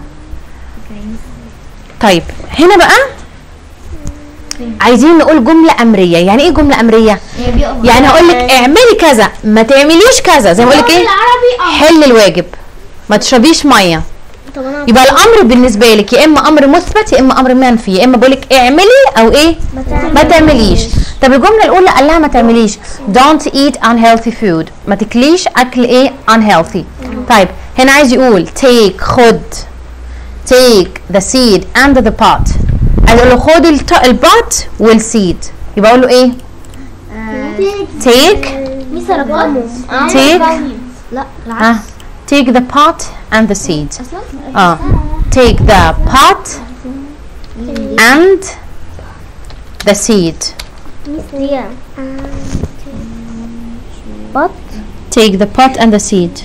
طيب هنا بقى عايزين نقول جملة أمرية. يعني ايه جملة أمرية؟ يعني هقول لك اعملي كذا ما تعمليش كذا. زي ما اقول لك ايه؟ حل الواجب ما تشربيش ميه. يبقى الامر بالنسبه لك يا اما امر مثبت يا اما امر منفي. يا اما بقول لك اعملي او ايه ما تعمليش. طب الجمله الاولى قال لها ما تعمليش don't eat unhealthy food. ما تاكليش اكل ايه unhealthy. طيب هنا عايز يقول take خد take the seed and the pot. عايز اقول له خد البوت والسيد. يبقى اقول له ايه؟ take ميس ارقامهم. take لا ها take the pot and the seed. اه take the pot and the seed. بط. take the pot and the seed.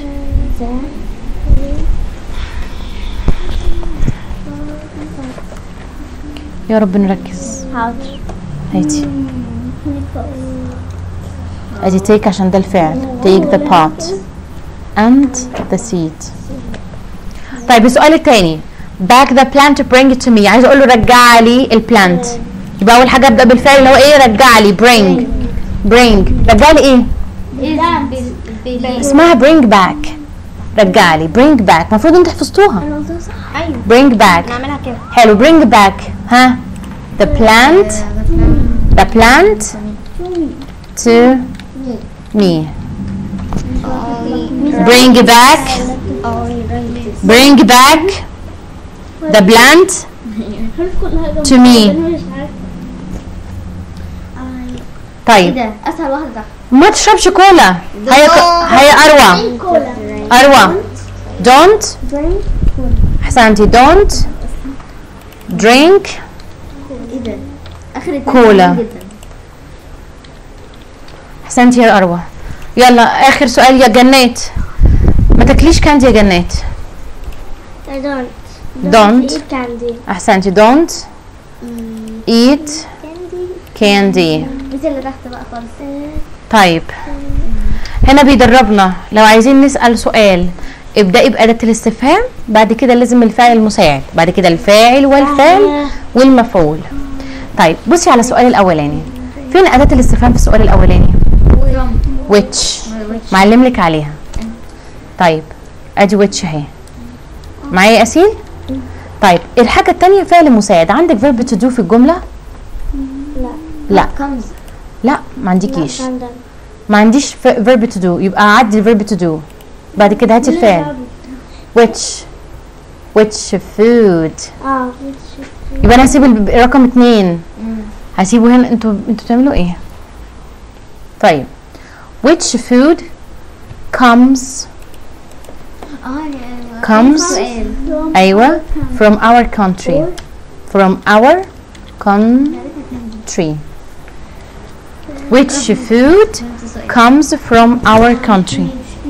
يا رب نركز. حاضر. هاتي ادي take عشان ده الفعل. take the pot and the seed. طيب السؤال التاني back the plant to bring it to me. عايزه اقول له رجع لي البلانت. يبقى اول حاجه ابدا بالفعل اللي هو ايه؟ رجع لي bring. bring رجع لي ايه؟ اسمها bring back. رجع لي bring back. المفروض انتوا حفظتوها. ايوه bring back. نعملها كده. حلو bring back. ها the plant the plant to me. bring back bring back the plant to me. طيب ده اسهل واحده. ما تشربش كولا. هي ك... هي اروى اروى don't احسنتي don't drink ايه ده؟ اخر اتنين كولا. جدا. احسنتي يا اروى. يلا اخر سؤال يا جنات. ما تاكليش كاندي يا جنات. I don't. Don't. eat candy. احسنتي don't eat Candy. candy. بس اللي تحت بقى خالص. طيب هنا بيدربنا لو عايزين نسأل سؤال ابدأي بأداة الاستفهام. بعد كده لازم الفاعل المساعد. بعد كده الفاعل والفعل والمفعول. طيب بصي على السؤال الأولاني. فين أداة الاستفهام في السؤال الأولاني؟ which. معلم لك عليها. طيب ادي which اهي. معايا يا أسيل؟ طيب الحاجة التانية فعل مساعد. عندك verb to do في الجملة؟ لا. لا كمز. لا ما عندكيش. عندنا. ما عنديش verb to do، يبقى اعدي verb to do. بعد كده هاتي الفعل. which which food. اه يبقى انا هسيب الب- رقم اتنين، هسيبه هنا. انتوا انتوا بتعملوا ايه؟ طيب which food comes اه comes سؤال. ايوه from our country from our country. which food comes from our country.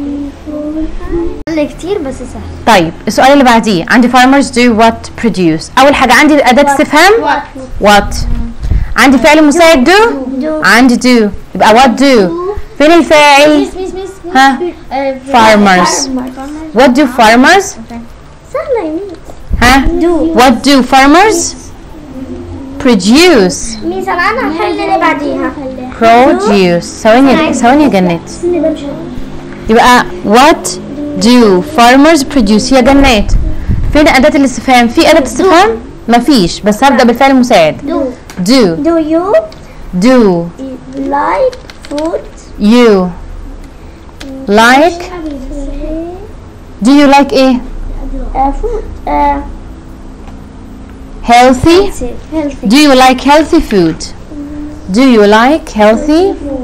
اللي كتير بس سهل. طيب السؤال اللي بعديه عندي farmers do what produce. اول حاجه عندي اداه استفهام what. عندي فعل مساعد do عندي do، يبقى what do. فين الفاعل؟ ميس ميس ميس ها farmers. what do farmers سهلة يا ميس. ها what do farmers produce ميس انا انا هحل اللي بعديها. produce. ثواني ثواني يا جنات. اللي بمشي. يبقى what do farmers produce يا جنات. فين أداة الاستفهام؟ في أداة استفهام؟ مفيش، بس هبدأ بالفعل المساعد. Do do Do you do like food? you like do you like ايه؟ Uh, food. Uh, healthy. healthy. do you like healthy food? do you like healthy?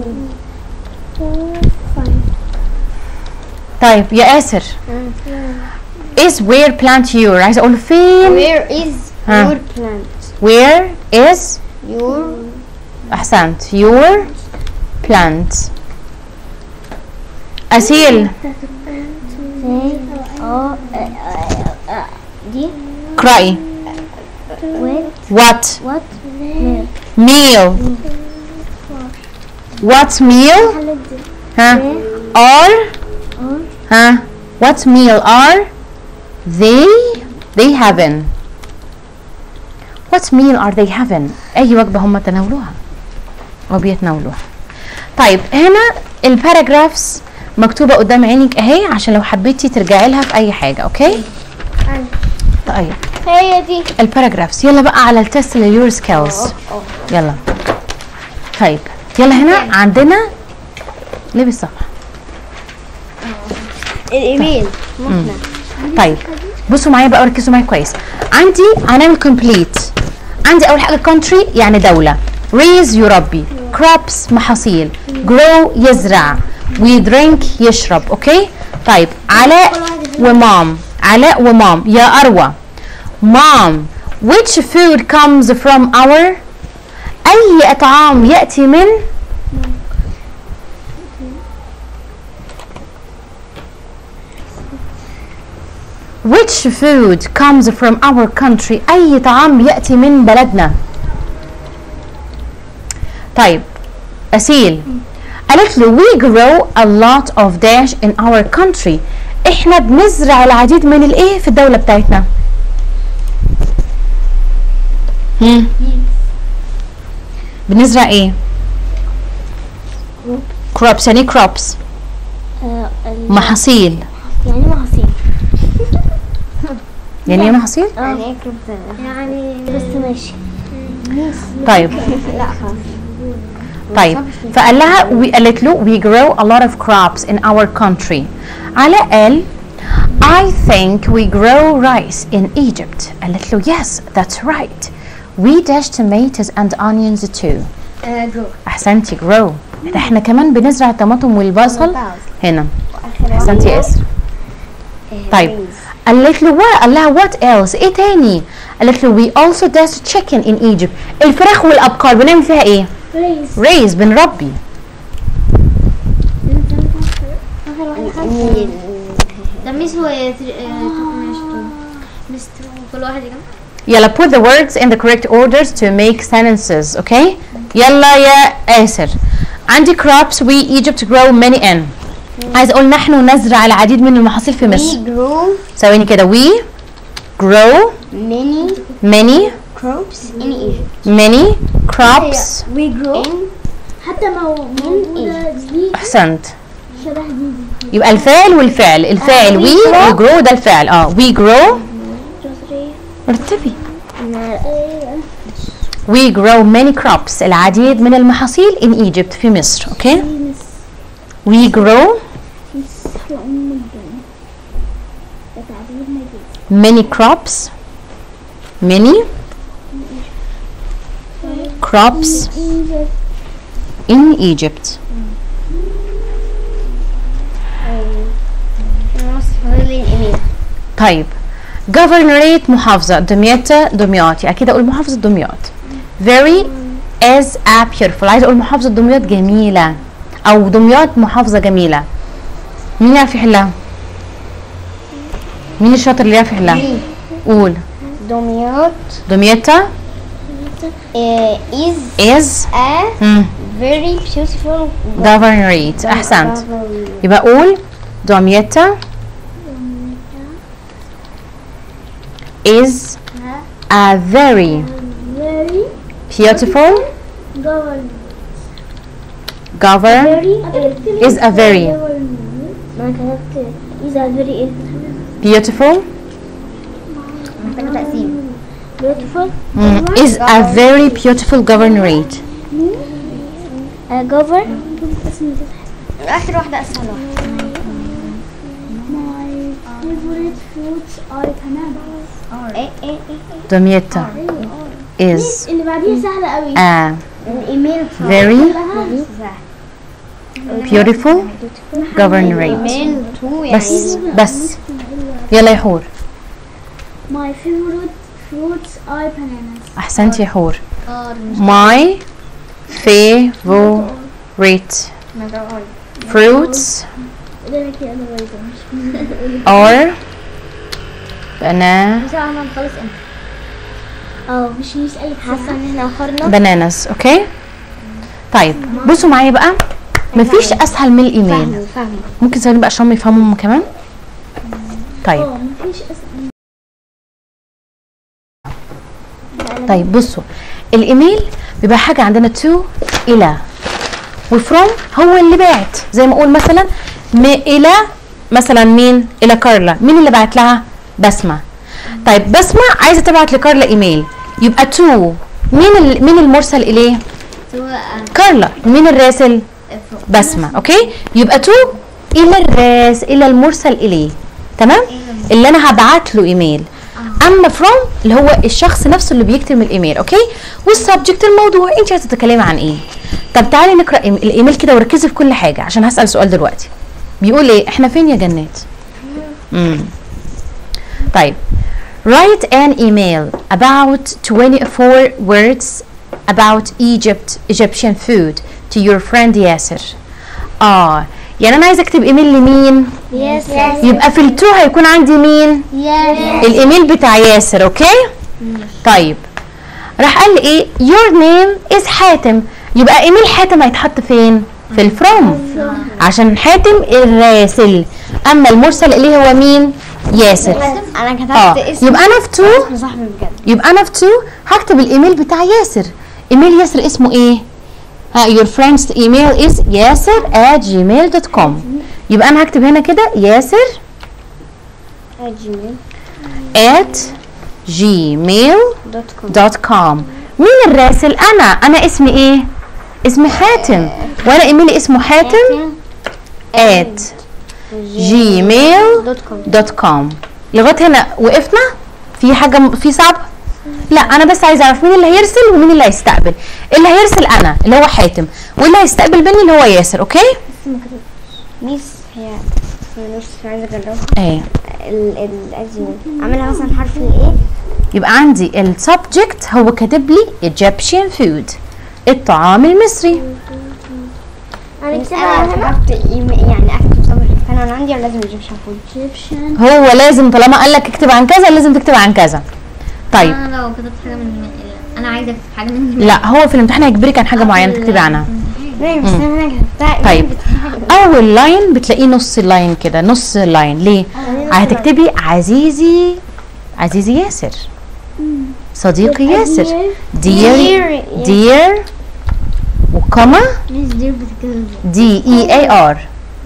Fine. طيب يا آسر is where plant your. عايزة أقول فين؟ Where is ها. your plant? where is Your أحسنت your plant. أسيل اه دي اقرأي. with what what meal what meal ها are ها what meal are they they having. what meal are they having؟ أي وجبة هم تناولوها أو بيتناولوها. طيب هنا الباراجرافز مكتوبة قدام عينك أهي عشان لو حبيتي ترجعي لها في أي حاجة. أوكي؟ طيب هي دي. الباراجرافز. يلا بقى على التست لليور سكيلز. يلا طيب يلا هنا عندنا ليه الصفحة. الايميل. طيب بصوا معايا بقى وركزوا معايا كويس. عندي هنعمل كومبليت. عندي اول حاجه country يعني دوله، raise يربي، crops محاصيل، grow يزرع، we drink يشرب. اوكي طيب علاء ومام. علاء ومام. يا اروى مام which food comes from our. اي طعام ياتي من which food comes from our country. أي طعام يأتي من بلدنا. طيب أسيل قالت له we grow a lot of dash in our country. إحنا بنزرع العديد من الإيه في الدولة بتاعتنا. هم بنزرع إيه؟ crops. يعني crops محاصيل. يعني محاصيل. يعني ايه محاصيل؟ يعني ايه كده؟ يعني بس ماشي. طيب لا خلاص. طيب فقال لها we قالت له we grow a lot of crops in our country. علاء قال I think we grow rice in Egypt. قالت له yes that's right. We dash tomatoes and onions too. جو. احسنتي grow. ده احنا كمان بنزرع الطماطم والبصل هنا. احسنتي يا اسر. طيب قالت له what؟ قال لها what else؟ ايه تاني؟ قالت له we also dash chicken in Egypt. الفراخ والابقار بنعمل فيها ايه؟ ريز. raise بنربي. ده ميس هو ميس كل واحد يجمع. يلا put the words in the correct orders to make sentences. okay يلا يا آسر. عندي crops we Egypt grow many in. عايز اقول نحن نزرع العديد من المحاصيل في مصر. We grow ثواني كده we grow many many crops in Egypt. many crops. We grow حتى ما هو موجودة دي احسنت. شبه دي. يبقى الفعل والفعل. الفعل we و grow ده الفعل. اه we grow. ارتبي. we grow many crops العديد من المحاصيل in Egypt في مصر. اوكي we grow في أم الدنيا ده تعبير مجازي. many crops many crops in Egypt. طيب governorate محافظة دمياط دمياط يعني كده اقول محافظة دمياط. very is a beautiful عايزة اقول محافظة دمياط جميلة او دمياط محافظة جميلة. مين يعرف يحلها؟ مين الشاطر اللي يعرف يحلها؟ قول. دمياط دمياط is is a مم. very beautiful governorate احسنت. يبقى قول دمياط is a very very beautiful government. govern very is a very ما كتبت is a very إيه؟ beautiful محتاجة تقسيم. beautiful mm, is a very beautiful governorate. a govern آخر واحدة أسهل واحدة. my favorite fruits are bananas. إيه إيه إيه دمياط is اللي بعديها سهلة قوي. a الإيميل very beautiful governorate. إيميل تو يعني بس بس يلا يا حور. my favorite fruits are bananas. احسنت يا حور. ار my favorite fruits ده أنا كده أنا بايظة مش are banana مش عارفة نخلص امتى. اه مش نسألك حاسة ان احنا اخرنا. bananas اوكي. طيب بصوا معايا بقى مفيش اسهل من الايميل. فاهمة فاهمة. ممكن ثواني بقى عشان يفهموا هم كمان. طيب اه مفيش أسئلة. طيب بصوا الايميل بيبقى حاجه عندنا تو الى وفروم هو اللي باعت زي ما اقول مثلا م الى مثلا مين الى كارلا. مين اللي بعت لها؟ بسمه. طيب بسمه عايزه تبعت لكارلا ايميل يبقى تو مين ال... مين المرسل اليه؟ سواء كارلا. مين الراسل؟ بسمه. اوكي يبقى تو الى الراس الى المرسل اليه تمام اللي انا هبعت له ايميل. اما فروم اللي هو الشخص نفسه اللي بيكتب الايميل. اوكي والسبجكت الموضوع انت هتتكلمي عن ايه. طب تعالي نقرا الايميل كده وركزي في كل حاجه عشان هسال سؤال دلوقتي. بيقول ايه؟ احنا فين يا جنات؟ امم طيب write an email about twenty-four words about Egypt Egyptian food to your friend ياسر. اه يعني انا عايزه اكتب ايميل لمين؟ ياسر. يبقى في التو هيكون عندي مين؟ ياسر. الايميل بتاع ياسر. اوكي طيب راح قال لي ايه؟ your name is حاتم. يبقى ايميل حاتم هيتحط فين؟ في الفروم عشان حاتم الراسل. اما المرسل اليه هو مين؟ ياسر. انا كتبت اه اسم يبقى انا في تو صاحبي بجد. يبقى انا في تو هكتب الايميل بتاع ياسر. ايميل ياسر اسمه ايه؟ ها your friend's email is ياسر at gmail dot com. يبقى انا هكتب هنا كده ياسر at gmail dot com. مين الراسل؟ انا انا اسمي ايه؟ اسمي حاتم وانا ايميلي اسمه حاتم at gmail dot com. لغايه هنا وقفنا. في حاجه في صعب؟ لا انا بس عايزه اعرف مين اللي هيرسل ومين اللي هيستقبل. اللي هيرسل انا اللي هو حاتم واللي هيستقبل مني اللي هو ياسر. اوكي ميس هي مش عايزه اجربها. ايه ال ال اعملها مثلا حرف الايه. يبقى عندي السبجكت هو كاتب لي Egyptian food الطعام المصري. انا كتبت يعني اكتب صبر فانا انا عندي ولا لازم ايجيبشن فود؟ Egyptian هو لازم طالما قال لك اكتب عن كذا لازم تكتب عن كذا. طيب انا لو كتبت حاجه من انا عايزه اكتب حاجه من لا هو في الامتحان هيجبرك عن حاجه معينه تكتبي عنها. ماشي بس انا كتبتها. طيب اول لاين بتلاقيه نص لاين كده نص لاين ليه؟ هتكتبي عزيزي عزيزي ياسر صديقي ياسر دير دير وكما مش دي بتتكلم دي اي اي ار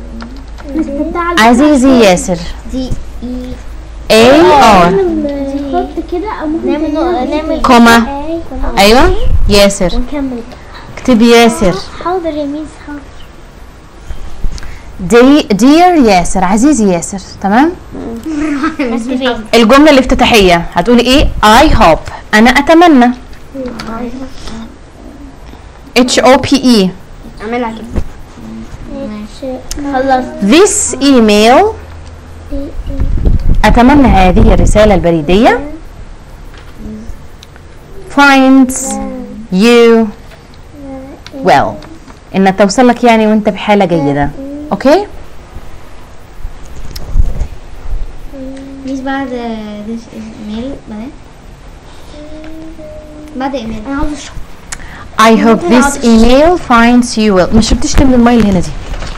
عزيزي ياسر دي اي ار خط كده او ممكن نعمل نعمل كوما ايوه ياسر ونكمل. اكتبي ياسر. حاضر يا ميس حاضر. دي دير ياسر، عزيزي ياسر. تمام. الجمله الافتتاحيه هتقولي ايه؟ I hope، انا اتمنى. H O P E. اعملها كده. خلص. This email، اتمنى هذه الرساله البريديه. finds you well، انها توصل لك يعني وانت بحاله جيده. اوكي. مش بعد this email بعدين بعد ايميل. انا عاوز اشرب. I hope this email finds you well. ما شربتش ليه من الميه اللي هنا دي؟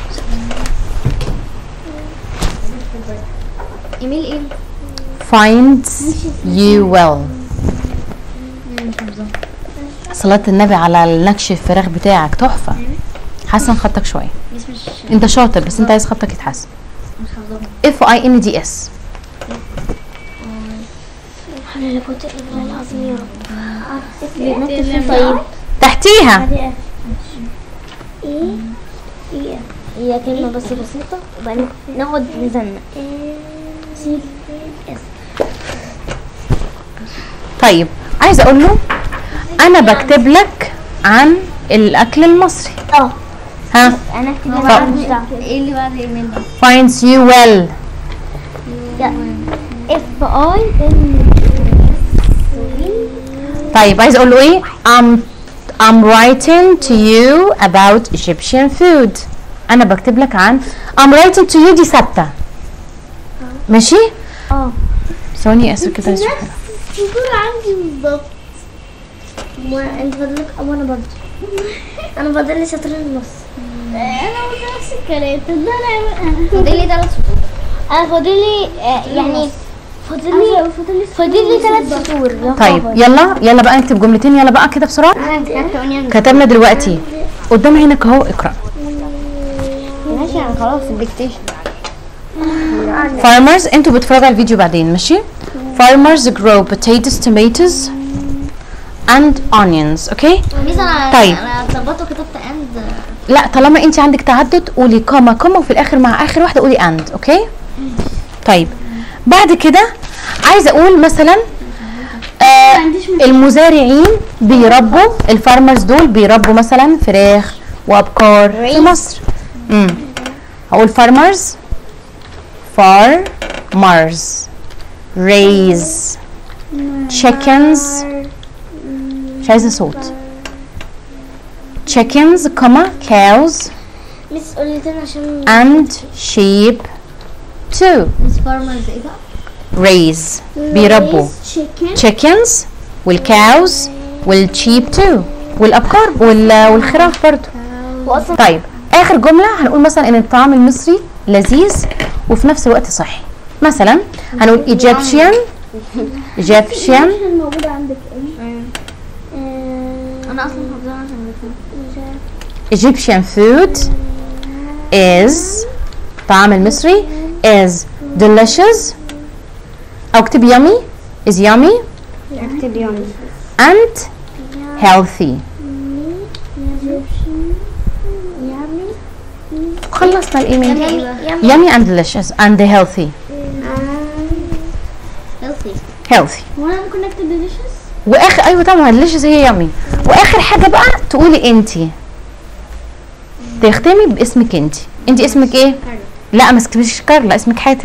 ايميل ايه؟ finds you well. صلاة النبي على النكش الفراخ بتاعك تحفة. حسن خطك شوية. مش مش انت شاطر بس انت عايز خطك يتحسن. مش حافظاهم. F I N D S. انا اللي كنت والله العظيم يا رب. نكتب في طيب تحتيها ايه ايه هي كلمة بس بسيطة وبعدين نقعد نزنق. سي اس. طيب عايزة اقول له انا بكتب لك عن الاكل المصري. اه ها انا اكتب طب. بعد ايه اللي بعد ايميل ده؟ finds you well. اف اي ان. طيب عايزة اقول له ايه؟ I'm I'm writing to you about Egyptian food. انا بكتب لك عن I'm writing to you دي ثابتة. ماشي؟ اه ثواني اسف كده. الصورة عندي بالظبط. انت فاضلك او انا برضه. انا فاضل لي سطرين ونص. انا برضه نفس الكلام. فاضل لي ثلاث سطور. انا فاضل لي يعني فاضل لي فاضل لي ثلاث سطور. طيب يلا يلا بقى نكتب جملتين يلا بقى كده بسرعة. كتبنا دلوقتي قدام عينك اهو، اقرأ. ماشي يعني خلاص الديكتيشن. farmers، انتوا بتتفرجوا على الفيديو بعدين ماشي. farmers grow potatoes, tomatoes and onions. اوكي. ميس انا طيب. انا ظبطته كتبت اند. لا طالما انت عندك تعدد قولي كوما كوما وفي الاخر مع اخر واحده قولي اند. اوكي. طيب بعد كده عايزه اقول مثلا آه المزارعين بيربوا، الفارمرز دول بيربوا مثلا فراخ وابقار في مصر. امم هقول farmers farmers raise chickens، مش عايزه صوت. chickens كوما cows مس قولي تاني عشان and sheep too. ميس فارمرز ايه ده؟ raise بيربوا chickens والcows والsheep too والابقار وال- والخراف برضو. طيب اخر جمله هنقول مثلا ان الطعام المصري لذيذ وفي نفس الوقت صحي. مثلا هنقول Egyptian Egyptian موجودة عندك ايه؟ انا اصلا حافظاها عشان بكتب. Egyptian food is، الطعام المصري is delicious، او اكتب yummy is yummy اكتب يومي. and healthy. خلصنا الايميل. yummy and delicious and healthy. هيلثي. healthy. وانا ممكن اكتب delicious؟ واخر ايوه طبعا delicious هي yummy. واخر حاجه بقى تقولي انتي، تختمي باسمك انتي. انتي اسمك ايه؟ لا ما تكتبيش كارلا، اسمك حاتم.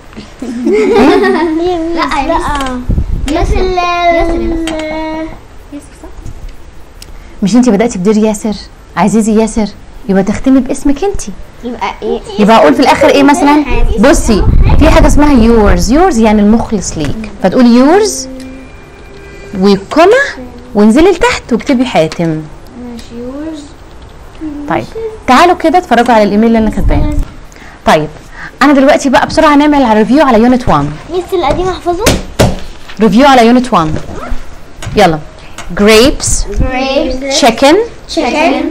لا لا ياسر. ياسر ياسر صح؟ مش انتي بدأتي بدير ياسر عزيزي ياسر، يبقى تختمي باسمك انتي. يبقى ايه؟ يبقى اقول في الاخر ايه مثلا؟ بصي في حاجه اسمها yours. yours يعني المخلص ليك، فتقولي yours وكوما وانزلي لتحت واكتبي حاتم. ماشي يورز. طيب تعالوا كده اتفرجوا على الايميل اللي انا كاتباه. طيب انا دلوقتي بقى بسرعه نعمل على ريفيو على يونت واحد. ميس القديم احفظه؟ ريفيو على يونت واحد. يلا grapes grapes chicken chicken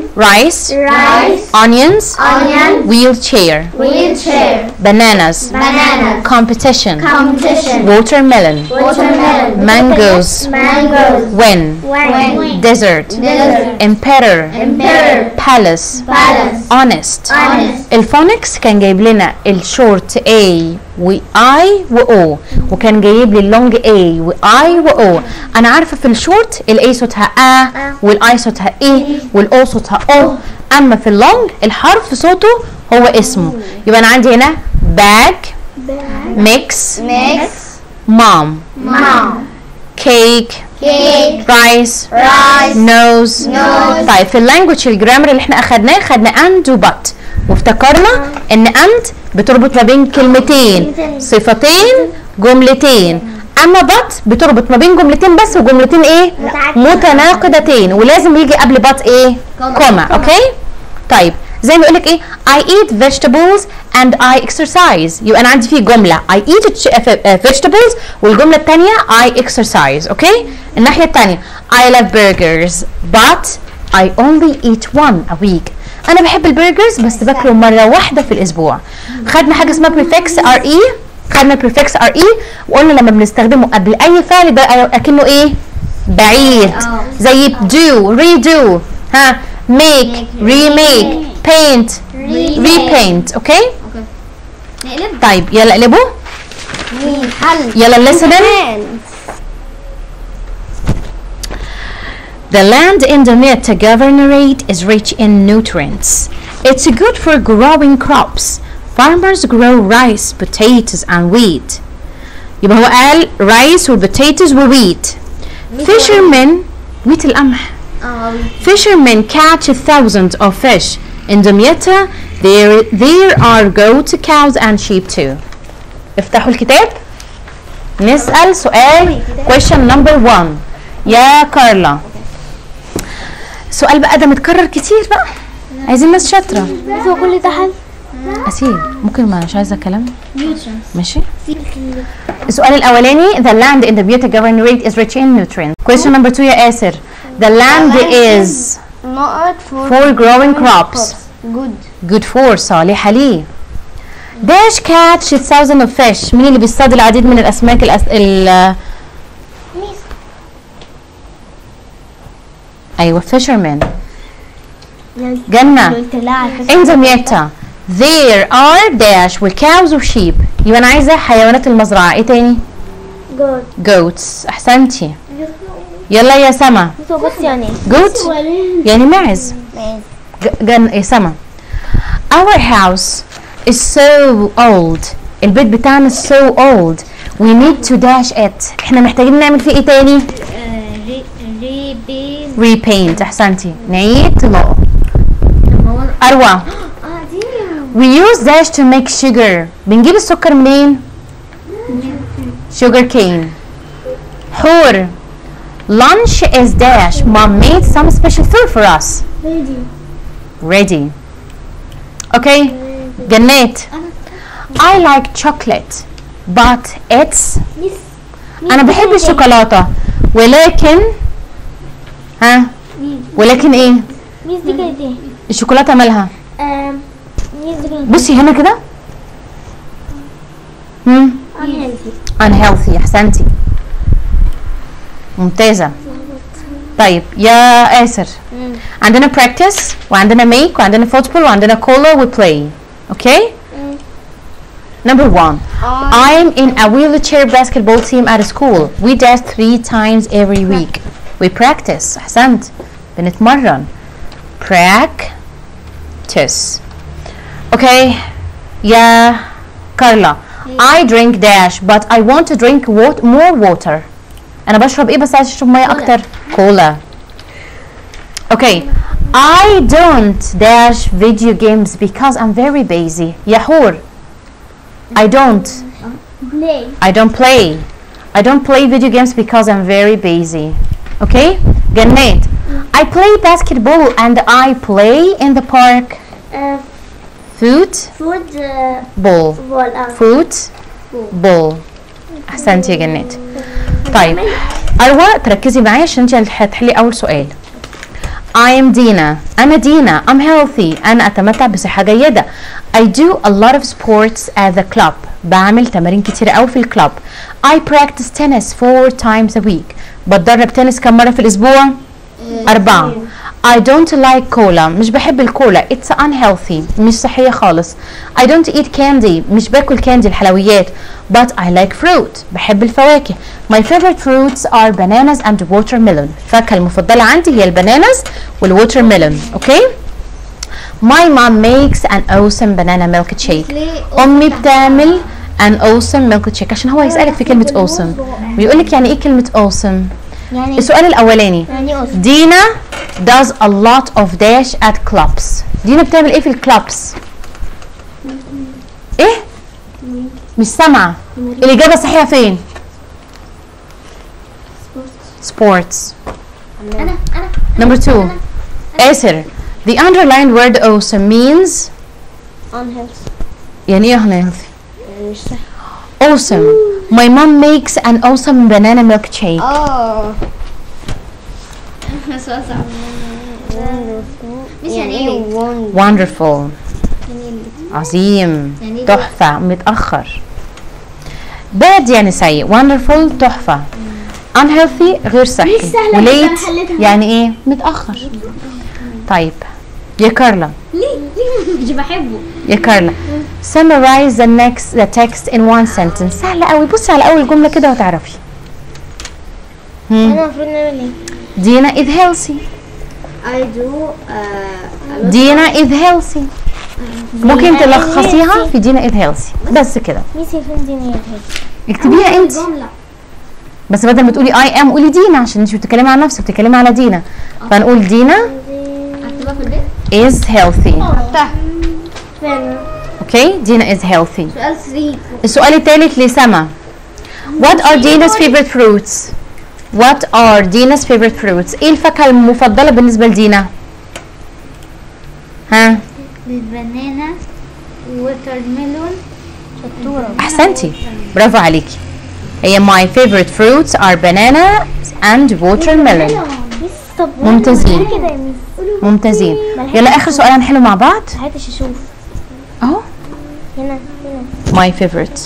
rice, rice, onions, onion, wheelchair, wheelchair, bananas, bananas, competition, competition, watermelon, watermelon, mangoes, mangoes, when, when, desert, desert, emperor, emperor, palace, palace, honest. honest. الفونكس كان جايب لنا الشورت A و I و O، وكان جايب لي اللونج A و I و O. انا عارفه في الشورت ال A صوتها A وال I صوتها E وال O صوتها O، اما في اللونج الحرف صوته هو اسمه. يبقى انا عندي هنا bag, mix, mix, mom, mom, cake, cake, rice, rice, nose. nose. طيب في اللانجوج الجرامر اللي احنا اخدناه خدنا and و but، وافتكرنا ان and بتربط ما بين كلمتين، صفتين، جملتين. اما but بتربط ما بين جملتين بس وجملتين ايه؟ متناقضتين، ولازم يجي قبل but ايه؟ كوما. اوكي؟ طيب زي ما يقولك ايه؟ I eat vegetables and I exercise. يبقى انا عندي فيه جمله I eat vegetables والجمله الثانيه I exercise. اوكي؟ الناحيه الثانيه I love burgers but I only eat one a week. انا بحب البرجرز بس باكله مره واحده في الاسبوع. خدنا حاجه اسمها prefix ار اي، خدنا prefix ار اي وقلنا لما بنستخدمه قبل اي فعل ده اكنه ايه؟ بعيد، زي do, redo، ها make, remake, paint, repaint. اوكي؟ اوكي نقلب. طيب يلا اقلبوا. حل. يلا listen. The land in the Meta Governorate is rich in nutrients. It's good for growing crops. Farmers grow rice, potatoes and wheat. يبقى هو قال rice والبوتيتوز وwheat. Fishermen wheat القمح. Fishermen catch thousands of fish. In Damietta there there are goats, cows and sheep too. افتحوا الكتاب نسأل سؤال question number one. يا كارلا سؤال بقى ده متكرر كتير بقى، عايزين ناس شاطرة. هو كل ده حل؟ أسيل ممكن ما مش عايزة كلام ماشي. السؤال الأولاني the land in the Meta Governorate is rich in nutrients. Question number two يا آسر the land is not for growing crops. good. good for صالحة ليه. dash catch thousands of fish. مين اللي بيصطاد العديد من الأسماك الأس... ال أيوة fishermen. جنة in the Meta there are dash والcows والsheep. يبقى أنا عايزة حيوانات المزرعة. إيه تاني؟ good. goats. أحسنتي. يلا يا سما. بص يعني goat يعني معز. جن يا سما. our house is so old. البيت بتاعنا so old. we need to dash it. احنا محتاجين نعمل فيه ايه تاني؟ repaint. احسنتي. نعيد طلاقه. اروى we use dash to make sugar. بنجيب السكر منين؟ sugar cane. حور lunch is dash. mom made some special food for us. ready. ready. okay. جنات I like chocolate but it's انا بحب الشوكولاتة ولكن ها ولكن ايه؟ ميس دي كانت ايه؟ الشوكولاتة مالها؟ آم، ميس دي كانت بصي هنا كده هم unhealthy. unhealthy. احسنتي ممتازة. طيب يا آسر عندنا practice وعندنا make وعندنا football وعندنا cola و play. okay number one I'm in a wheelchair basketball team at school. we dash three times every week. we practice. أحسنت بنتمرن. practice. okay يا كارلا I drink dash but I want to drink wat- more water. أنا بشرب إيه بس عايز أشرب مية أكتر؟ كولا. okay I don't dash video games because I'm very busy. يا حور I don't play. I don't play I don't play video games because I'm very busy. okay جنات I play basketball and I play in the park. Uh, foot food uh, ball ball uh, foot ball. أحسنتي يا جنات. طيب أروى تركزي معايا عشان انت هتحلي أول سؤال. I am Dina. أنا دينا. I'm healthy. أنا أتمتع بصحة جيدة. I do a lot of sports at the club. بعمل تمارين كتير أوي في الكلاب. I practice tennis four times a week. بتدرب تنس كم مرة في الأسبوع؟ أربعة. I don't like cola. مش بحب الكولا. It's unhealthy. مش صحية خالص. I don't eat candy. مش باكل كاندي الحلويات. But I like fruit. بحب الفواكه. My favorite fruits are bananas and watermelon. الفاكهة المفضلة عندي هي البناناز والwatermelon. اوكي؟ My mom makes an awesome banana milk shake. أمي بتعمل an awesome milk shake. عشان هو يسألك في كلمة awesome. بيقولك يعني إيه كلمة awesome؟ يعني السؤال الأولاني. يعني أوسم. دينا does a lot of dash at clubs. دينا بتعمل ايه في الكلابس؟ ايه؟ مش سامعة. الإجابة الصحيحة فين؟ sports. انا انا Number two. آسر. The underlined word awesome means unhealthy. يعني ايه unhealthy؟ يعني مش صح. Awesome. My mom makes an awesome banana milk shake. اه سؤال صعب. مش يعني ايه Wonderful. عظيم. يعني تحفة. متأخر. bad يعني سيء. wonderful تحفة. unhealthy غير صحي. مش سهلة وليت جدا حلتها. يعني ايه؟ متأخر. طيب يا كارلا ليه ليه مش بحبه. يا كارلا summarize the next the text in one sentence. سهلة قوي. بصي على أول جملة كده وتعرفي. هم. انا المفروض نعمل ايه؟ دينا is healthy. I do uh, دينا is healthy. ممكن تلخصيها في دينا is healthy بس كده. ميسي فين دي نية اكتبيها انت جملة. بس بدل ما تقولي I am قولي دينا عشان انت بتتكلمي عن نفسك بتتكلمي على دينا. فنقول دينا اكتبها في البيت. is healthy. فين؟ اوكي دينا is healthy. سؤال ثلاثة. السؤال الثالث لسما. What are Dina's favorite fruits? What are Dina's favorite fruits? ايه الفاكهة المفضلة بالنسبة لدينا؟ ها؟ البنانا ووترميلون. شطورة. احسنتي برافو عليكي. هي my favorite fruits are banana and watermelon. ميس طب ممتازين. كده يا ميس. ممتازين. يلا اخر سؤال هنحله مع بعض. ملحقتش اشوف. اهو هنا هنا. my favorite.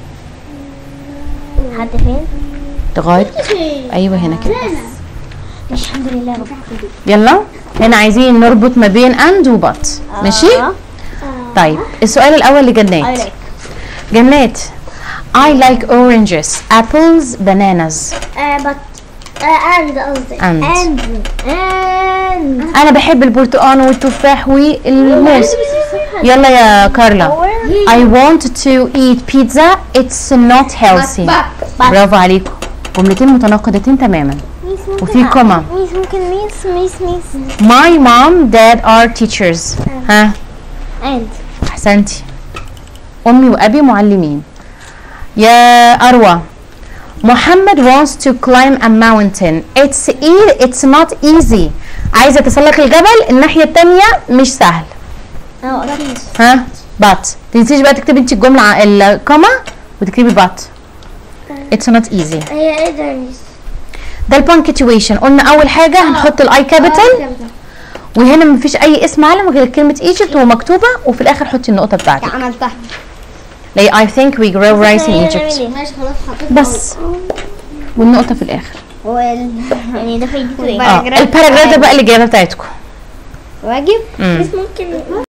حد فين؟ لغاية ايوه هنا كده. ماشي الحمد لله رب. يلا هنا عايزين نربط ما بين and و but. ماشي؟ آه. طيب السؤال الاول لجنات. I like. جنات I like oranges, apples, bananas. آه but آه and قصدي. And. and and انا بحب البرتقال والتفاح والموز. يلا يا كارلا. I want to eat pizza. It's not healthy. برافو عليكم. جملتين متناقضتين تماما. ميس ممكن وفي كوما. ميس ممكن ميس ميس ميس My mom, dad are teachers. ها and احسنتي. امي وابي معلمين. يا اروى. محمد wants to climb a mountain. It's e it's not easy. عايزه تسلق الجبل الناحيه الثانيه مش سهل. اه اكيد. ها but تنسيش بقى تكتبي انت الجمله ع- الكوما وتكتبي but. It's not easy. هي ايه ده يا ميس؟ ده البانكتويشن. قلنا اول حاجه هنحط الاي كابيتال وهنا مفيش اي اسم علم غير كلمه ايجيبت ومكتوبه وفي الاخر حطي النقطه بتاعتك. عملتها. like I think we grow rice in هي Egypt. نعمل ايه؟ ماشي خلاص حطيتها. بس والنقطه في الاخر. وال يعني ده فايدته ايه؟ اه الباراجراف ده بقى الاجابه بتاعتكم. واجب. امم ميس ممكن